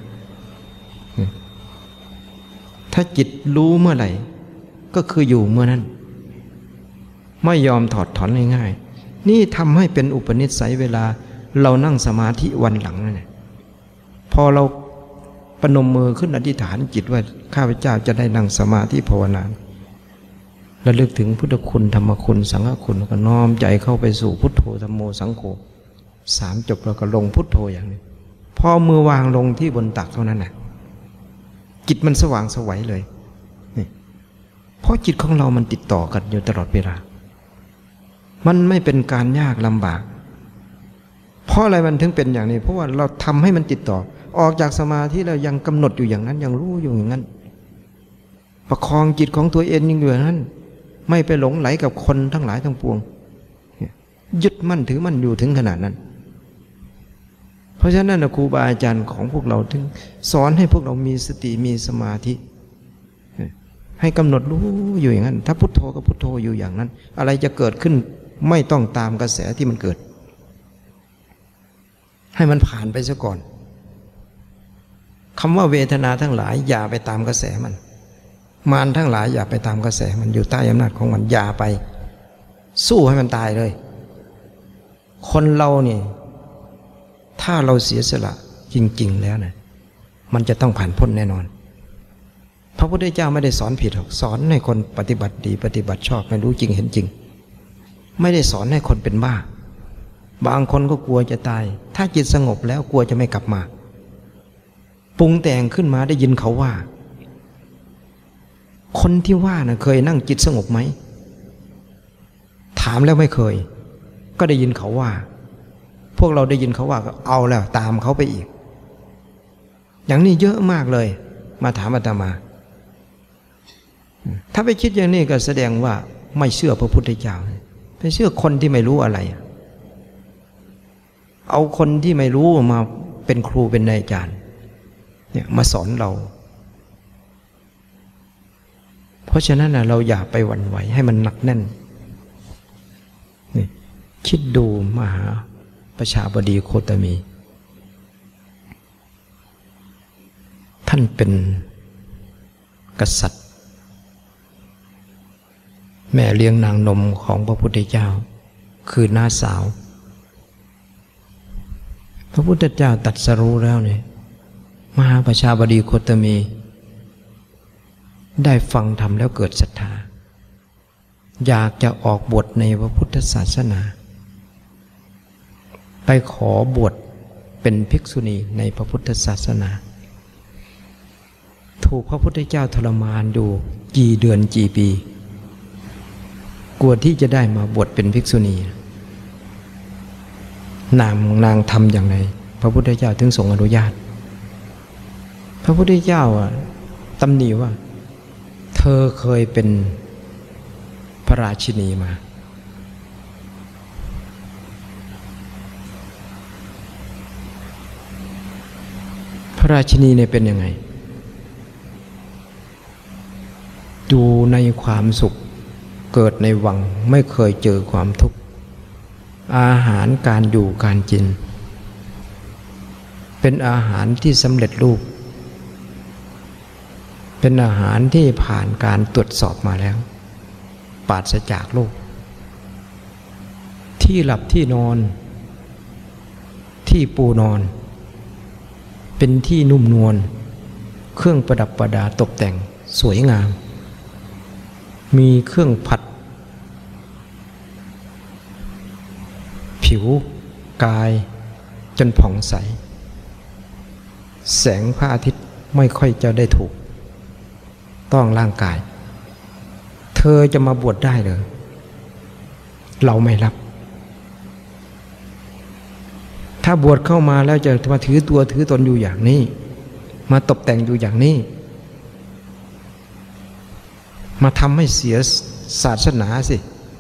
ถ้าจิตรู้เมื่อไหร่ก็คืออยู่เมื่อนั้นไม่ยอมถอดถอนง่ายๆนี่ทำให้เป็นอุปนิสัยเวลาเรานั่งสมาธิวันหลังนั่นแหละพอเราประนมมือขึ้นอธิษฐานจิตว่าข้าพเจ้าจะได้นั่งสมาธิภาวนาระลึกถึงพุทธคุณธรรมคุณสังฆคุณแล้วก็น้อมใจเข้าไปสู่พุทโธธัมโมสังโฆสามจบแล้วก็ลงพุทโธอย่างนี้พอมือวางลงที่บนตักเท่านั้นน่ะจิตมันสว่างสวัยเลยนี่เพราะจิตของเรามันติดต่อกันอยู่ตลอดเวลามันไม่เป็นการยากลำบากเพราะอะไรมันถึงเป็นอย่างนี้เพราะว่าเราทำให้มันติดต่อออกจากสมาธิแล้วยังกำหนดอยู่อย่างนั้นยังรู้อยู่อย่างนั้นประคองจิตของตัวเองยังอยู่อย่างนั้นไม่ไปหลงไหลกับคนทั้งหลายทั้งปวงยึดมั่นถือมั่นอยู่ถึงขนาดนั้นเพราะฉะนั้นครูบาอาจารย์ของพวกเราถึงสอนให้พวกเรามีสติมีสมาธิให้กำหนดรู้อยู่อย่างนั้นถ้าพุทโธก็พุทโธอยู่อย่างนั้นอะไรจะเกิดขึ้นไม่ต้องตามกระแสที่มันเกิดให้มันผ่านไปซะก่อนคำว่าเวทนาทั้งหลายอย่าไปตามกระแสมันมารทั้งหลายอย่าไปตามกระแสมันอยู่ใต้อำนาจของมันอย่าไปสู้ให้มันตายเลยคนเราเนี่ยถ้าเราเสียสละจริงๆแล้วนะมันจะต้องผ่านพ้นแน่นอนพระพุทธเจ้าไม่ได้สอนผิดหรอกสอนให้คนปฏิบัติดีปฏิบัติชอบไม่รู้จริงเห็นจริงไม่ได้สอนให้คนเป็นบ้าบางคนก็กลัวจะตายถ้าจิตสงบแล้วกลัวจะไม่กลับมาปรุงแต่งขึ้นมาได้ยินเขาว่าคนที่ว่านะเคยนั่งจิตสงบไหมถามแล้วไม่เคยก็ได้ยินเขาว่าพวกเราได้ยินเขาว่าก็เอาแล้วตามเขาไปอีกอย่างนี้เยอะมากเลยมาถามอาตมาถ้าไปคิดอย่างนี้ก็แสดงว่าไม่เชื่อพระพุทธเจ้าไปเชื่อคนที่ไม่รู้อะไรเอาคนที่ไม่รู้มาเป็นครูเป็นนายอาจารย์เนี่ยมาสอนเราเพราะฉะนั้นนะเราอย่าไปหวั่นไหวให้มันหนักแน่นนี่คิดดูมหาประชาบดีโคตมีท่านเป็นกษัตริย์แม่เลี้ยงนางนมของพระพุทธเจ้าคือน้าสาวพระพุทธเจ้าตรัสรู้แล้วเนี่ยมหาประชาบดีโคตมีได้ฟังธรรมแล้วเกิดศรัทธาอยากจะออกบวชในพระพุทธศาสนาไปขอบวชเป็นภิกษุณีในพระพุทธศาสนาถูกพระพุทธเจ้าทรมานอยู่กี่เดือนกี่ปีกว่าที่จะได้มาบวชเป็นภิกษุณีนางนางทำอย่างไรพระพุทธเจ้าถึงทรงอนุญาตพระพุทธเจ้าตำหนิว่าเธอเคยเป็นพระราชินีมาพระราชินีเนี่ยเป็นยังไงดูในความสุขเกิดในวังไม่เคยเจอความทุกข์อาหารการอยู่การกินเป็นอาหารที่สำเร็จรูปเป็นอาหารที่ผ่านการตรวจสอบมาแล้วปราศจากโรคที่หลับที่นอนที่ปูนอนเป็นที่นุ่มนวลเครื่องประดับประดาตกแต่งสวยงามมีเครื่องผัดผิวกายจนผ่องใสแสงพระอาทิตย์ไม่ค่อยจะได้ถูกต้องร่างกายเธอจะมาบวชได้เหรอเราไม่รับถ้าบวชเข้ามาแล้วจะมาถือตัวถือตนอยู่อย่างนี้มาตกแต่งอยู่อย่างนี้มาทำให้เสียศาสนาสิ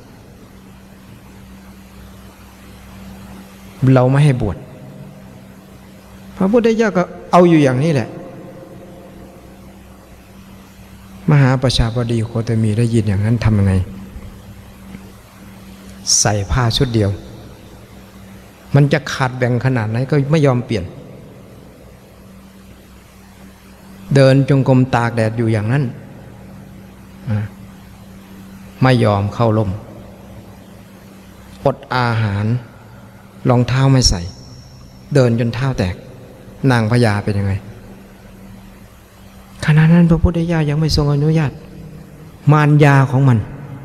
เราไม่ให้บวชพระพุทธเจ้าก็เอาอยู่อย่างนี้แหละมหาประชาบดีโคตมีได้ยินอย่างนั้นทำยังไงใส่ผ้าชุดเดียวมันจะขาดแบ่งขนาดไหนก็ไม่ยอมเปลี่ยนเดินจงกรมตากแดดอยู่อย่างนั้นไม่ยอมเข้าร่มอดอาหารรองเท้าไม่ใส่เดินจนเท้าแตกนางพญาเป็นยังไงขณะนั้นพระพุทธเจ้ายังไม่ทรงอนุญาตมารยาของมัน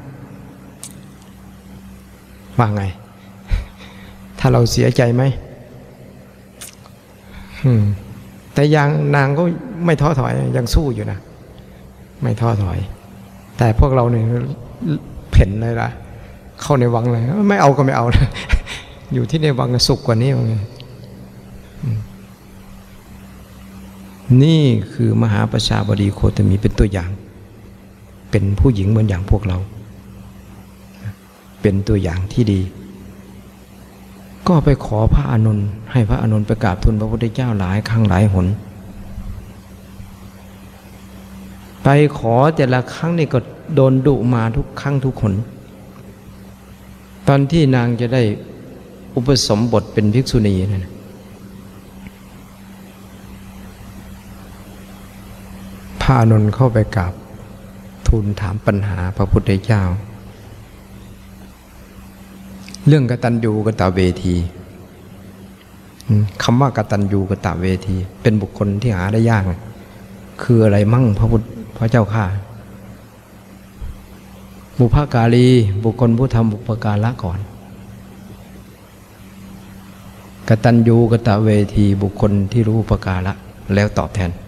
ว่าไงถ้าเราเสียใจไหมแต่ยังนางก็ไม่ท้อถอยยังสู้อยู่นะไม่ท้อถอยแต่พวกเราเนี่ยเพ่นเลยล่ะเข้าในวังเลยไม่เอาก็ไม่เอานะอยู่ที่ในวังสุขกว่านี้นี่คือมหาประชาบดีโคตมีเป็นตัวอย่างเป็นผู้หญิงเหมือนอย่างพวกเราเป็นตัวอย่างที่ดีก็ไปขอพระอานนท์ให้พระอานนท์ไปกราบทูลพระพุทธเจ้าหลายครั้งหลายหนไปขอแต่ละครั้งนี่ก็โดนดุมาทุกครั้งทุกคนตอนที่นางจะได้อุปสมบทเป็นภิกษุณีนั่นพระอานนท์เข้าไปกราบทูลถามปัญหาพระพุทธเจ้าเรื่องกตัญญูกตเวทีคำว่ากตัญญูกตเวทีเป็นบุคคลที่หาได้ยากคืออะไรมั่งพระพุทธพระเจ้าข้าบุพการีบุคคลผู้ทำบุปการะก่อนกตัญญูกตเวทีบุคคลที่รู้อุปการะแล้วตอบแทน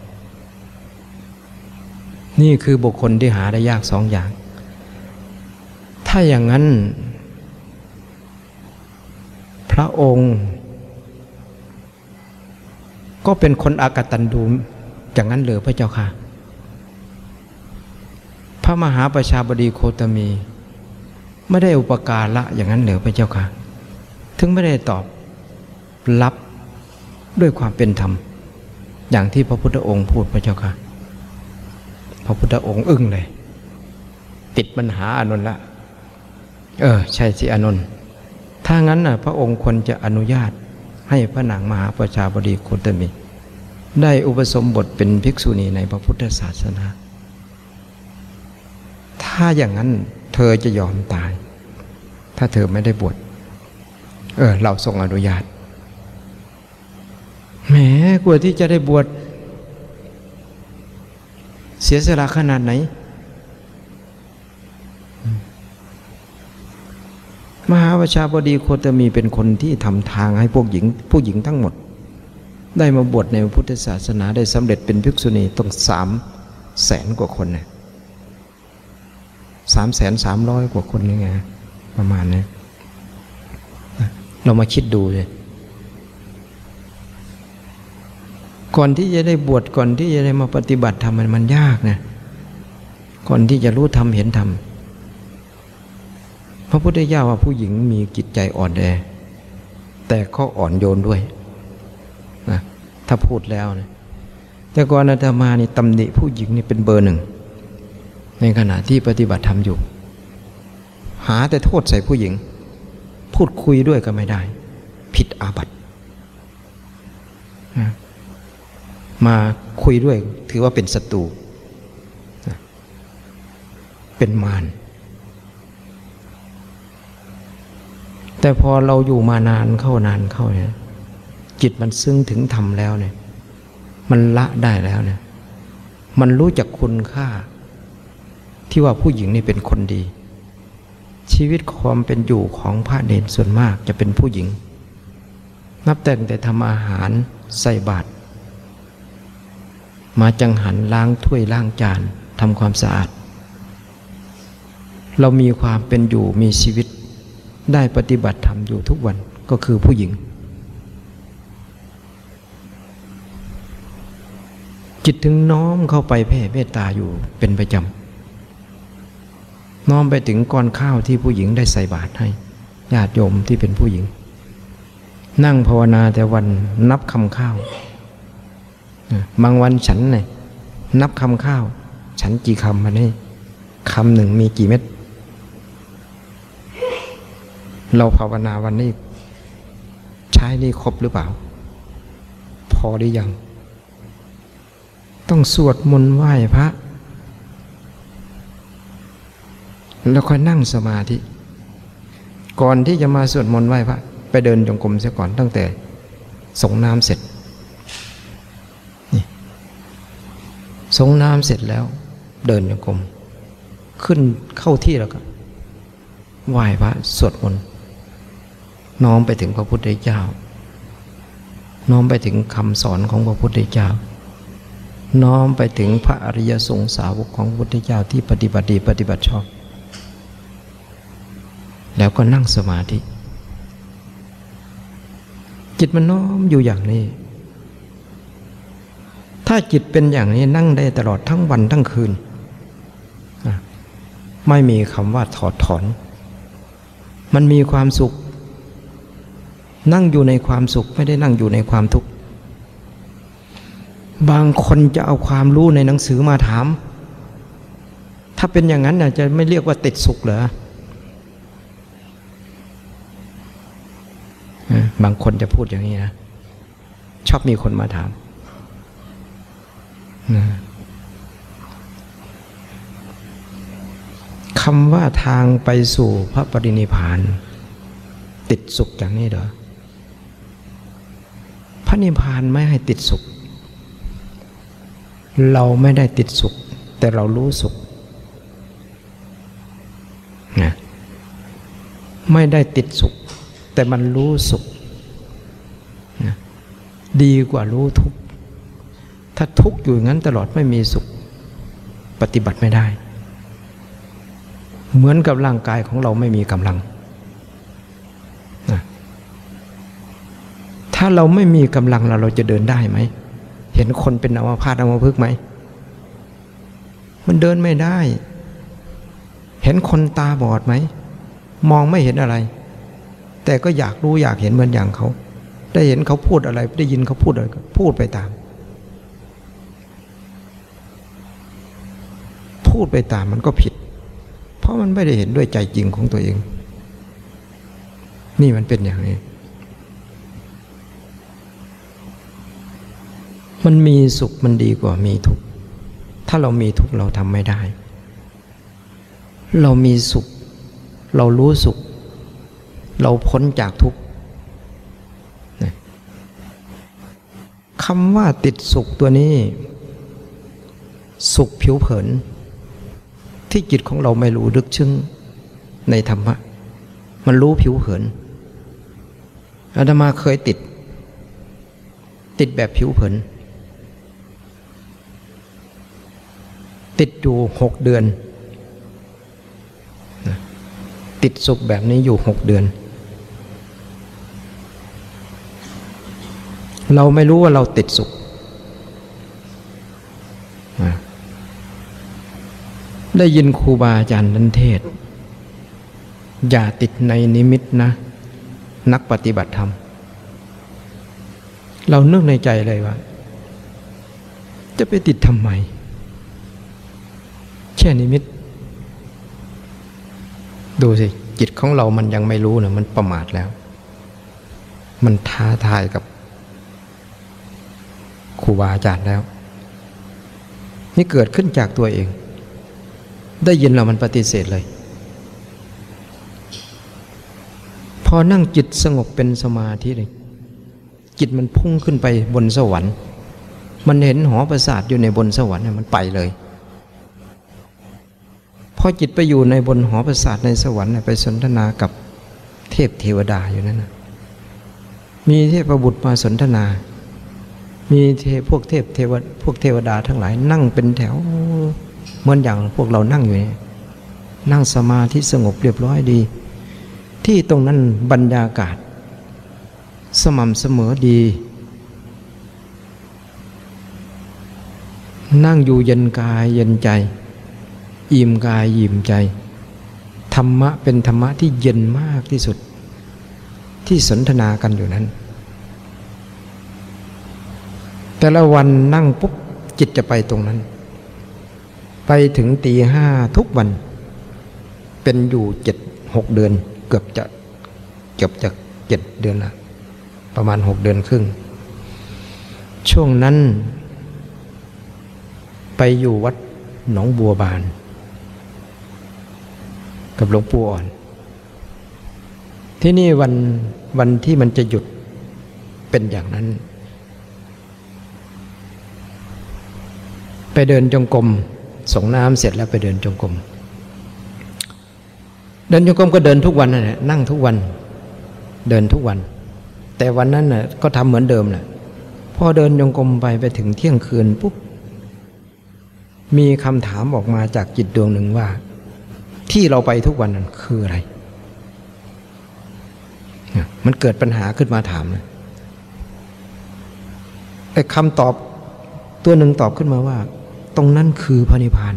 นี่คือบุคคลที่หาได้ยากสองอย่างถ้าอย่างนั้นพระองค์ก็เป็นคนอกตัญญูอย่างนั้นเลยพระเจ้าค่ะพระมหาประชาบดีโคตมีไม่ได้อุปการะอย่างนั้นเลยพระเจ้าค่ะถึงไม่ได้ตอบรับด้วยความเป็นธรรมอย่างที่พระพุทธองค์พูดพระเจ้าค่ะพระพุทธองค์อึ้งเลยติดปัญหาอานนท์ละเออใช่สิอานนท์ถ้างั้นน่ะพระองค์ควรจะอนุญาตให้พระนางมหาประชาบดีโคตมีได้อุปสมบทเป็นภิกษุณีในพระพุทธศาสนาถ้าอย่างนั้นเธอจะยอมตายถ้าเธอไม่ได้บวชเออเราทรงอนุญาตแหมกว่าที่จะได้บวชเสียสละขนาดไหนมหาวชาบดีโคตมีเป็นคนที่ทำทางให้พวกหญิงผู้หญิงทั้งหมดได้มาบวชในพุทธศาสนาได้สำเร็จเป็นภิกษุณีต้องสามแสนกว่าคนนะสามแสนสามร้อยกว่าคนนี่ไงประมาณนี้เรามาคิดดูเลยก่อนที่จะได้บวชก่อนที่จะได้มาปฏิบัติธรรมมันมันยากนะก่อนที่จะรู้ธรรมเห็นธรรมพระพุทธเจ้าว่าผู้หญิงมีจิตใจอ่อนแอแต่ก็อ่อนโยนด้วยนะถ้าพูดแล้วนะแต่ก่อนอาตมานี่ตำหนิผู้หญิงนี่เป็นเบอร์หนึ่งในขณะที่ปฏิบัติธรรมอยู่หาแต่โทษใส่ผู้หญิงพูดคุยด้วยก็ไม่ได้ผิดอาบัตินะมาคุยด้วยถือว่าเป็นศัตรูนะเป็นมารแต่พอเราอยู่มานานเข้านานเข้าเนี่ยจิตมันซึ้งถึงธรรมแล้วเนี่ยมันละได้แล้วเนี่ยมันรู้จักคุณค่าที่ว่าผู้หญิงนี่เป็นคนดีชีวิตความเป็นอยู่ของพระเนรส่วนมากจะเป็นผู้หญิงนับแต่แต่ทำอาหารใส่บาตรมาจังหันล้างถ้วยล้างจานทำความสะอาดเรามีความเป็นอยู่มีชีวิตได้ปฏิบัติธรรมอยู่ทุกวันก็คือผู้หญิงจิตถึงน้อมเข้าไปแผ่เมตตาอยู่เป็นประจำน้อมไปถึงก้อนข้าวที่ผู้หญิงได้ใส่บาตรให้ญาติโยมที่เป็นผู้หญิงนั่งภาวนาแต่วันนับคำข้าวบางวันฉันเนี่ยนับคำข้าวฉันกี่คำมาเนี่ยคำหนึ่งมีกี่เม็ดเราภาวนาวันนี้ใช้นี่ครบหรือเปล่าพอหรือยังต้องสวดมนต์ไหว้พระแล้วค่อยนั่งสมาธิก่อนที่จะมาสวดมนต์ไหว้พระไปเดินจงกรมเสียก่อนตั้งแต่สงน้ำเสร็จนี่สงน้ำเสร็จแล้วเดินจงกรมขึ้นเข้าที่แล้วก็ไหว้พระสวดมนต์น้อมไปถึงพระพุทธเจ้าน้อมไปถึงคำสอนของพระพุทธเจ้าน้อมไปถึงพระอริยสงฆ์สาวกของพระพุทธเจ้าที่ปฏิบัติดีปฏิบัติชอบแล้วก็นั่งสมาธิจิตมันน้อมอยู่อย่างนี้ถ้าจิตเป็นอย่างนี้นั่งได้ตลอดทั้งวันทั้งคืนไม่มีคำว่าถอดถอนมันมีความสุขนั่งอยู่ในความสุขไม่ได้นั่งอยู่ในความทุกข์บางคนจะเอาความรู้ในหนังสือมาถามถ้าเป็นอย่างนั้นจะไม่เรียกว่าติดสุขเหรอบางคนจะพูดอย่างนี้นะชอบมีคนมาถามนะคำว่าทางไปสู่พระปรินิพพานติดสุขอย่างนี้เหรอพระนิพพานไม่ให้ติดสุขเราไม่ได้ติดสุขแต่เรารู้สุขนะไม่ได้ติดสุขแต่มันรู้สุขนะดีกว่ารู้ทุกข์ถ้าทุกข์อยู่อย่างนั้นตลอดไม่มีสุขปฏิบัติไม่ได้เหมือนกับร่างกายของเราไม่มีกำลังนะถ้าเราไม่มีกำลังเราเราจะเดินได้ไหมเห็นคนเป็นอัมพาตอัมพฤกษ์ไหมมันเดินไม่ได้เห็นคนตาบอดไหมมองไม่เห็นอะไรแต่ก็อยากรู้อยากเห็นเหมือนอย่างเขาได้เห็นเขาพูดอะไรได้ยินเขาพูดอะไรก็พูดไปตามพูดไปตามมันก็ผิดเพราะมันไม่ได้เห็นด้วยใจจริงของตัวเองนี่มันเป็นอย่างนี้มันมีสุขมันดีกว่ามีทุกข์ถ้าเรามีทุกข์เราทำไม่ได้เรามีสุขเรารู้สุขเราพ้นจากทุกข์คำว่าติดสุขตัวนี้สุขผิวเผินที่จิตของเราไม่รู้ลึกซึ้งในธรรมะมันรู้ผิวเผินอาตมาเคยติดติดแบบผิวเผินติดอยู่หกเดือนติดสุขแบบนี้อยู่หกเดือนเราไม่รู้ว่าเราติดสุขได้ยินครูบาอาจารย์นั้นเทศอย่าติดในนิมิตนะนักปฏิบัติธรรมเรานึกในใจเลยว่าจะไปติดทำไมแค่นิมิตดูสิจิตของเรามันยังไม่รู้นะมันประมาทแล้วมันท้าทายกับครูบาอาจารย์แล้วนี่เกิดขึ้นจากตัวเองได้ยินแล้วมันปฏิเสธเลยพอนั่งจิตสงบเป็นสมาธิเลยจิตมันพุ่งขึ้นไปบนสวรรค์มันเห็นหอประสาทอยู่ในบนสวรรค์มันไปเลยพอจิตไปอยู่ในบนหอประสาทในสวรรค์ไปสนทนากับเทพเทวดาอยู่นั่นนะมีเทพบุตรมาสนทนามีเทพพวกเทพเทวพวกเทวดาทั้งหลายนั่งเป็นแถวเหมือนอย่างพวกเรานั่งอยู่นี่นั่งสมาธิสงบเรียบร้อยดีที่ตรงนั้นบรรยากาศสม่ำเสมอดีนั่งอยู่เย็นกายเย็นใจอิ่มกายอิ่มใจธรรมะเป็นธรรมะที่เย็นมากที่สุดที่สนทนากันอยู่นั้นแต่ละวันนั่งปุ๊บจิตจะไปตรงนั้นไปถึงตีห้าทุกวันเป็นอยู่เจ็ดหกเดือนเกือบจะเกือบจะเจ็ดเดือนละประมาณหกเดือนครึ่งช่วงนั้นไปอยู่วัดหนองบัวบานกับหลวงปู่อ่อนที่นี่วันวันที่มันจะหยุดเป็นอย่างนั้นไปเดินจงกรมส่งน้ำเสร็จแล้วไปเดินจงกรมเดินจงกรมก็เดินทุกวันนั่นแหละนั่งทุกวันเดินทุกวันแต่วันนั้นน่ะก็ทำเหมือนเดิมแหละพอเดินจงกรมไปไปถึงเที่ยงคืนปุ๊บมีคำถามออกมาจากจิตดวงหนึ่งว่าที่เราไปทุกวันนั้นคืออะไรมันเกิดปัญหาขึ้นมาถามนะไอ้คำตอบตัวหนึ่งตอบขึ้นมาว่าตรงนั้นคือพระนิพพาน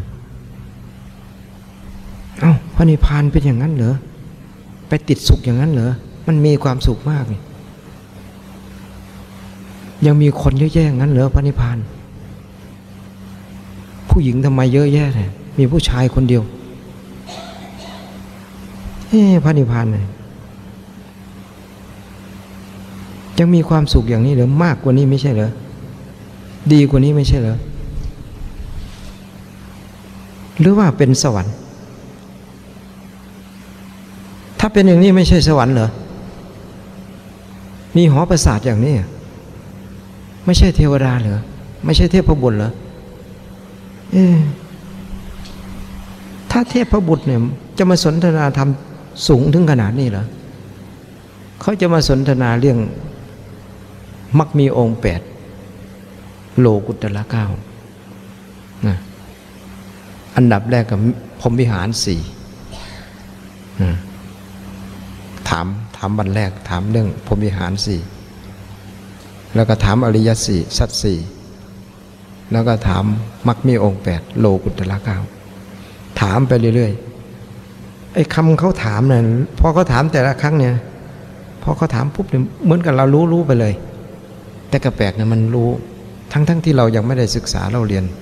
เอ้าพระนิพพานเป็นอย่างนั้นเหรอไปติดสุขอย่างนั้นเหรอมันมีความสุขมากนี่ยังมีคนเยอะแยะอย่างนั้นเหรอพระนิพพานผู้หญิงทำไมเยอะแยะเนี่ยมีผู้ชายคนเดียวเอ๊ะพระนิพพานเนี่ยยังมีความสุขอย่างนี้เหรอมากกว่านี้ไม่ใช่เหรอดีกว่านี้ไม่ใช่เหรอหรือว่าเป็นสวรรค์ถ้าเป็นอย่างนี้ไม่ใช่สวรรค์เหรอมีหอประสาทอย่างนี้ไม่ใช่เทวดาเหรอไม่ใช่เทพบุตรเหรอเอ๊ะถ้าเทพบุตรเนี่ยจะมาสนทนาธรรมสูงถึงขนาดนี้เหรอเขาจะมาสนทนาเรื่องมักมีองค์แปดโลกุตตรเก้านะอันดับแรกกับพรหมวิหารสี่ถามถามวันแรกถามเรื่องพรหมวิหารสี่แล้วก็ถามอริยสี่สัจสี่แล้วก็ถามมักมีองค์แปดโลกุตตรเก้าถามไปเรื่อยๆไอ้คำเขาถามเนี่ยพอเขาถามแต่ละครั้งเนี่ยพอเขาถามปุ๊บเนี่ยเหมือนกับเรารู้รู้ไปเลยแต่กระแปลกเนี่ยมันรู้ทั้งๆ ท, ที่เรายังไม่ได้ศึกษาเราเรียน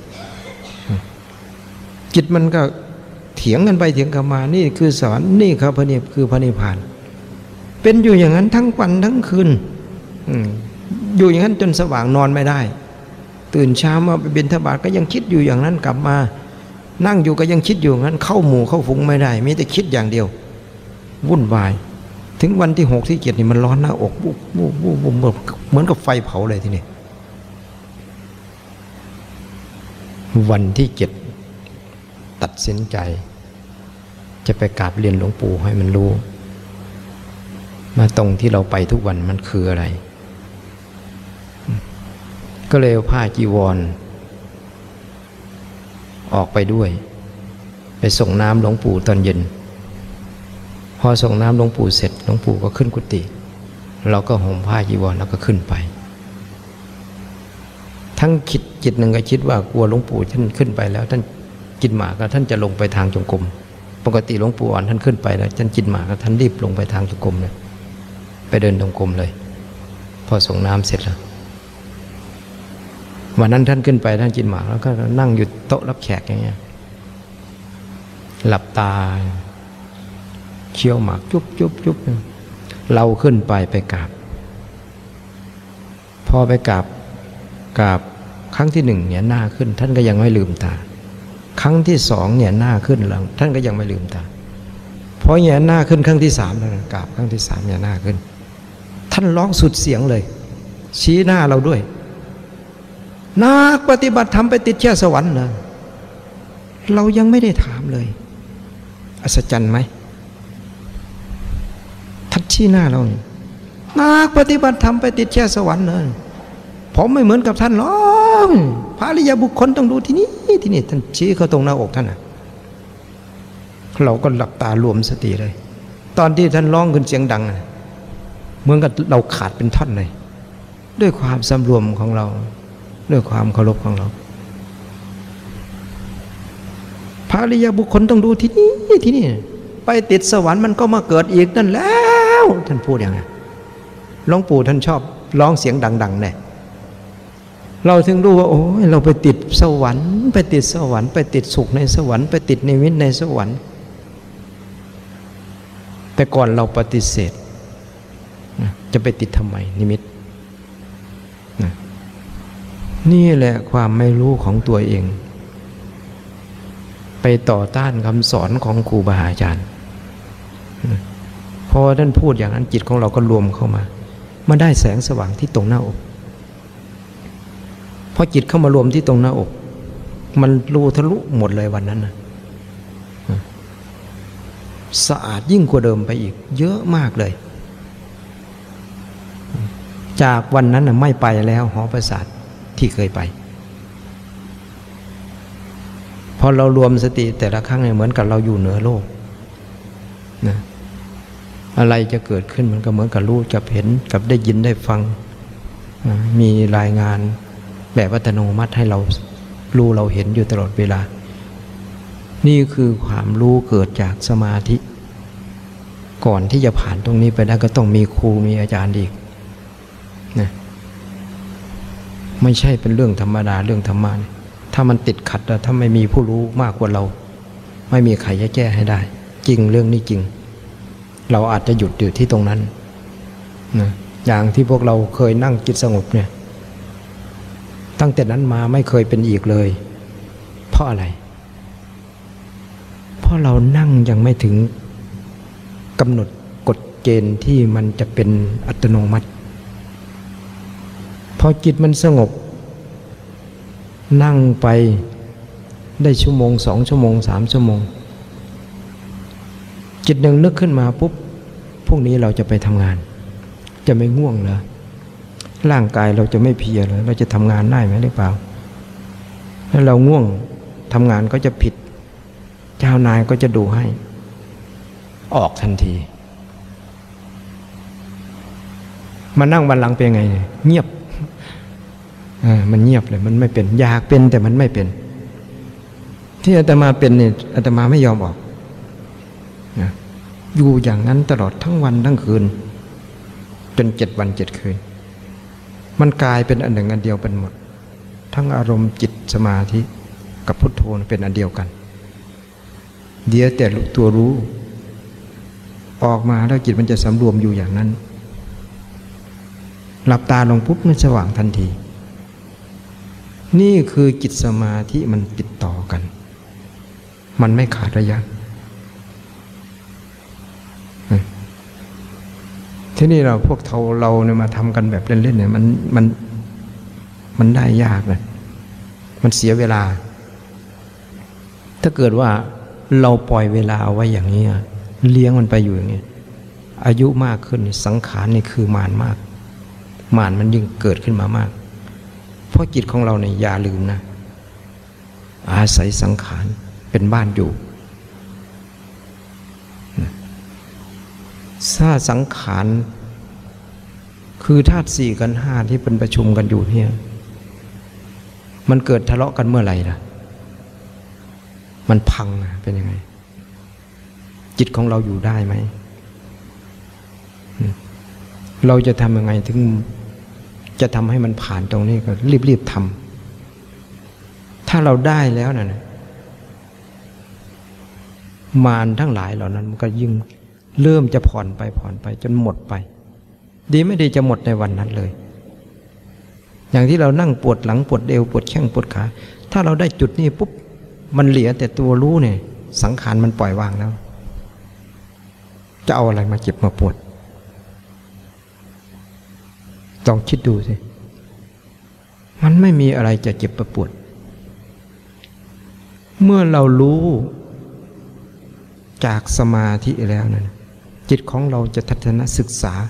จิตมันก็เถียงกันไปเถียงกันมานี่คือสอนนี่ครับพระนิพพานคือพระนิพพานเป็นอยู่อย่างนั้นทั้งวันทั้งคืนอยู่อย่างนั้นจนสว่างนอนไม่ได้ตื่นเช้ามาไปบิณฑบาตก็ยังคิดอยู่อย่างนั้นกลับมานั่งอยู่ก็ยังคิดอยู่อย่างนั้นเข้าหมู่เข้าฝูงไม่ได้มีแต่คิดอย่างเดียววุ่นวายถึงวันที่หกที่เจ็ดนี่มันร้อนหน้าอกบุบบุบบุบบุบเหมือนกับไฟเผาเลยทีนี้วันที่เจ็ดตัดสินใจจะไปกราบเรียนหลวงปู่ให้มันรู้มาตรงที่เราไปทุกวันมันคืออะไรก็เลยเอาผ้าจีวรออกไปด้วยไปส่งน้ำหลวงปู่ตอนเย็นพอส่งน้ำหลวงปู่เสร็จหลวงปู่ก็ขึ้นกุฏิเราก็ห่มผ้าจีวรแล้วก็ขึ้นไปทั้งคิดจิตหนึ่งก็คิดว่ากลัวหลวงปู่ท่านขึ้นไปแล้วท่านกินหมากแล้วท่านจะลงไปทางจงกรมปกติหลวงปู่อ่อนท่านขึ้นไปแล้วท่านกินหมากแล้วท่านรีบลงไปทางจงกรมเลยไปเดินจงกรมเลยพอส่งน้ำเสร็จแล้ววันนั้นท่านขึ้นไปท่านกินหมากแล้วก็นั่งอยู่โต๊ะรับแขกอย่างเงี้ยหลับตาเคี้ยวหมากจุ๊บจุ๊บจุ๊บเราขึ้นไปไปกราบพอไปกราบกราบครั้งที่หนึ่งเนี่ยหน้าขึ้นท่านก็ยังไม่ลืมตาครั้งที่สองเนี่ยหน้าขึ้นแล้วท่านก็ยังไม่ลืมตาพอเนี่ยหน้าขึ้นครั้งที่สามแล้วกราบครั้งที่สามเนี่ยหน้าขึ้นท่านร้องสุดเสียงเลยชี้หน้าเราด้วยนักปฏิบัติธรรมไปติดเชื้อสวรรค์เหรอเรายังไม่ได้ถามเลยอัศจรรย์ไหมทัดชี้หน้าเรานักปฏิบัติธรรมไปติดเชื้อสวรรค์เหรอผมไม่เหมือนกับท่านหรอกพระอริยบุคคลต้องดูที่นี่ที่นี่ท่านชี้เขาตรงหน้าอกท่านนะเราก็หลับตารวมสติเลยตอนที่ท่านร้องขึ้นเสียงดังเหมือนกับเราขาดเป็นท่อนเลยด้วยความสำรวมของเราด้วยความเคารพของเราพระอริยบุคคลต้องดูที่นี่ที่นี่ไปติดสวรรค์มันก็มาเกิดอีกนั่นแล้วท่านพูดอย่างนั้นหลวงปู่ท่านชอบร้องเสียงดังๆเนี่ยเราถึงรู้ว่าโอ้ยเราไปติดสวรรค์ไปติดสวรรค์ไปติดสุขในสวรรค์ไปติดนิมิตในสวรรค์แต่ก่อนเราปฏิเสธจะไปติดทำไมนิมิตนี่แหละความไม่รู้ของตัวเองไปต่อต้านคำสอนของครูบาอาจารย์พอท่านพูดอย่างนั้นจิตของเราก็รวมเข้ามามาได้แสงสว่างที่ตรงหน้าอกพอจิตเข้ามารวมที่ตรงหน้าอกมันรู้ทะลุหมดเลยวันนั้นนะสะอาดยิ่งกว่าเดิมไปอีกเยอะมากเลยจากวันนั้นนะไม่ไปแล้วหอประสาทที่เคยไปพอเรารวมสติแต่ละครั้งเนี่ยเหมือนกับเราอยู่เหนือโลกนะอะไรจะเกิดขึ้นมันก็เหมือนกับรู้กับเห็นกับได้ยินได้ฟังนะมีรายงานแบบอัตโนมัติให้เรารู้เราเห็นอยู่ตลอดเวลานี่คือความรู้เกิดจากสมาธิก่อนที่จะผ่านตรงนี้ไปได้ก็ต้องมีครูมีอาจารย์อีกนะไม่ใช่เป็นเรื่องธรรมดาเรื่องธรรมะถ้ามันติดขัดถ้าไม่มีผู้รู้มากกว่าเราไม่มีใครจะแก้ให้ได้จริงเรื่องนี้จริงเราอาจจะหยุดอยู่ที่ตรงนั้นนะอย่างที่พวกเราเคยนั่งจิตสงบเนี่ยตั้งแต่นั้นมาไม่เคยเป็นอีกเลยเพราะอะไรเพราะเรานั่งยังไม่ถึงกำหนดกฎเกณฑ์ที่มันจะเป็นอัตโนมัติพอจิตมันสงบนั่งไปได้ชั่วโมงสองชั่วโมงสามชั่วโมงจิตหนึ่งนึกขึ้นมาปุ๊บพรุ่งนี้เราจะไปทำงานจะไม่ง่วงเหรอร่างกายเราจะไม่เพลียเหรอเราจะทำงานได้ไหมหรือเปล่าถ้าเราง่วงทำงานก็จะผิดเจ้านายก็จะดูให้ออกทันทีมานั่งบัลลังก์เป็นไงเงียบมันเงียบเลยมันไม่เป็นอยากเป็นแต่มันไม่เป็นที่อาตมาเป็นเนี่ยอาตมาไม่ยอมออกนะอยู่อย่างนั้นตลอดทั้งวันทั้งคืนจนเจ็ดวันเจ็ดคืนมันกลายเป็นอันหนึ่งอันเดียวเป็นหมดทั้งอารมณ์จิตสมาธิกับพุทโธเป็นอันเดียวกันเดี๋ยวแต่ตัวรู้ออกมาแล้วจิตมันจะสำรวมอยู่อย่างนั้นหลับตาลงปุ๊บมันสว่างทันทีนี่คือจิตสมาธิมันติดต่อกันมันไม่ขาดระยะที่นี่เราพวกเราเราเนี่ยมาทำกันแบบเล่นๆเนี่ยมันมันมันได้ยากเลยมันเสียเวลาถ้าเกิดว่าเราปล่อยเวลาเอาไว้อย่างนี้เลี้ยงมันไปอยู่อย่างนี้อายุมากขึ้นสังขารนี่คือมารมากมารมันยิ่งเกิดขึ้นมามากเพราะจิตของเราเนี่ยอย่าลืมนะอาศัยสังขารเป็นบ้านอยู่ถ้าสังขารคือธาตุสี่กันห้าที่เป็นประชุมกันอยู่เนี่ยมันเกิดทะเลาะกันเมื่อไหร่ล่ะมันพังนะเป็นยังไงจิตของเราอยู่ได้ไหมเราจะทำยังไงถึงจะทำให้มันผ่านตรงนี้ก็รีบๆทำถ้าเราได้แล้วนะมารทั้งหลายเหล่านั้นมันก็ยิ่งเริ่มจะผ่อนไปผ่อนไปจนหมดไปดีไม่ดีจะหมดในวันนั้นเลยอย่างที่เรานั่งปวดหลังปวดเอวปวดแข้งปวดขาถ้าเราได้จุดนี้ปุ๊บมันเหลือแต่ตัวรู้เนี่ยสังขารมันปล่อยวางแล้วจะเอาอะไรมาเจ็บมาปวดลองคิดดูสิมันไม่มีอะไรจะเจ็บมาปวดเมื่อเรารู้จากสมาธิแล้วนะจิตของเราจะทัศนศึกษา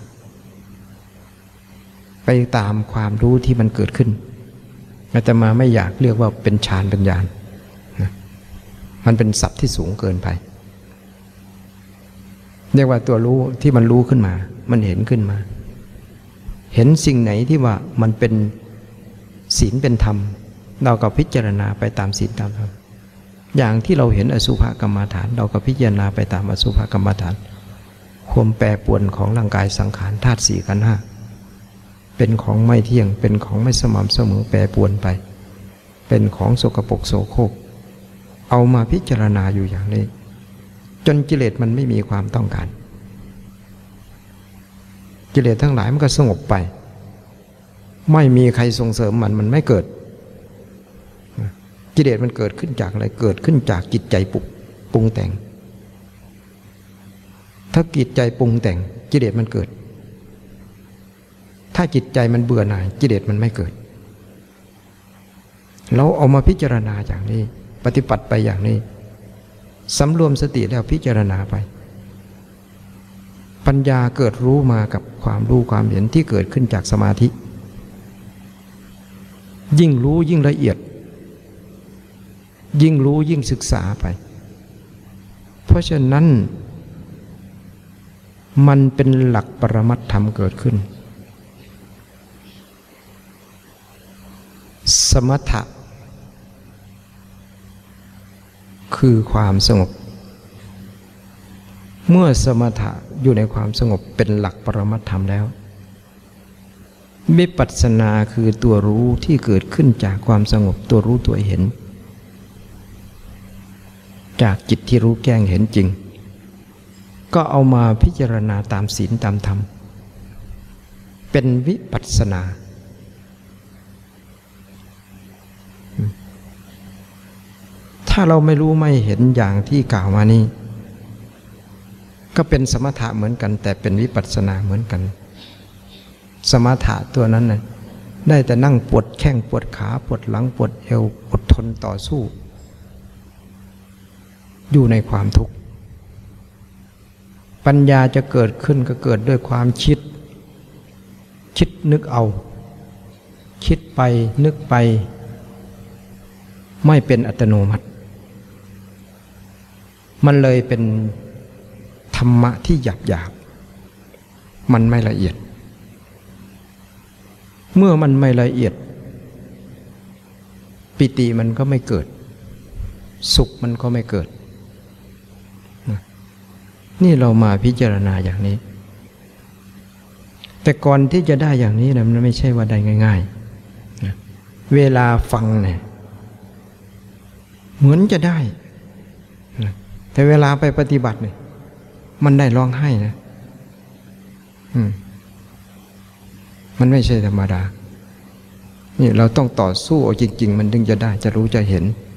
ไปตามความรู้ที่มันเกิดขึ้นอาตมาไม่อยากเรียกว่าเป็นฌานเป็นญาณนะมันเป็นศัพท์ที่สูงเกินไปเรียกว่าตัวรู้ที่มันรู้ขึ้นมามันเห็นขึ้นมาเห็นสิ่งไหนที่ว่ามันเป็นศีลเป็นธรรมเราก็พิจารณาไปตามศีลตามธรรมอย่างที่เราเห็นอสุภกรรมฐานเราก็พิจารณาไปตามอสุภกรรมฐานความแปรปรวนของร่างกายสังขารธาตุสี่ขันธ์ห้าเป็นของไม่เที่ยงเป็นของไม่สม่ำเสมอแปรปรวนไปเป็นของสกปรกโสโครกเอามาพิจารณาอยู่อย่างนี้จนกิเลสมันไม่มีความต้องการกิเลสทั้งหลายมันก็สงบไปไม่มีใครส่งเสริมมันมันไม่เกิดกิเลสมันเกิดขึ้นจากอะไรเกิดขึ้นจากจิตใจปุกปรุงแต่งถ้าจิตใจปรุงแต่งกิเลสมันเกิดถ้าจิตใจมันเบื่อหน่ายกิเลสมันไม่เกิดเราเอามาพิจารณาอย่างนี้ปฏิบัติไปอย่างนี้สำรวมสติแล้วพิจารณาไปปัญญาเกิดรู้มากับความรู้ความเห็นที่เกิดขึ้นจากสมาธิยิ่งรู้ยิ่งละเอียดยิ่งรู้ยิ่งศึกษาไปเพราะฉะนั้นมันเป็นหลักปรมัตถธรรมเกิดขึ้นสมถะคือความสงบเมื่อสมถะอยู่ในความสงบเป็นหลักปรมัตถธรรมแล้ววิปัสสนาคือตัวรู้ที่เกิดขึ้นจากความสงบตัวรู้ตัวเห็นจากจิตที่รู้แจ้งเห็นจริงก็เอามาพิจารณาตามศีลตามธรรมเป็นวิปัสสนาถ้าเราไม่รู้ไม่เห็นอย่างที่กล่าวมานี้ก็เป็นสมถะเหมือนกันแต่เป็นวิปัสสนาเหมือนกันสมถะตัวนั้นน่ะได้แต่นั่งปวดแข้งปวดขาปวดหลังปวดเอวอดทนต่อสู้อยู่ในความทุกข์ปัญญาจะเกิดขึ้นก็เกิดด้วยความคิดคิดนึกเอาคิดไปนึกไปไม่เป็นอัตโนมัติมันเลยเป็นธรรมะที่หยาบหยาบมันไม่ละเอียดเมื่อมันไม่ละเอียดปิติมันก็ไม่เกิดสุขมันก็ไม่เกิดนี่เรามาพิจารณาอย่างนี้แต่ก่อนที่จะได้อย่างนี้นะมันไม่ใช่ว่าได้ง่ายๆเวลาฟังเนี่ยเหมือนจะได้แต่เวลาไปปฏิบัติเนี่ยมันได้ร้องไห้นะมันไม่ใช่ธรรมดานี่เราต้องต่อสู้เอาจริงๆมันถึงจะได้จะรู้จะเห็น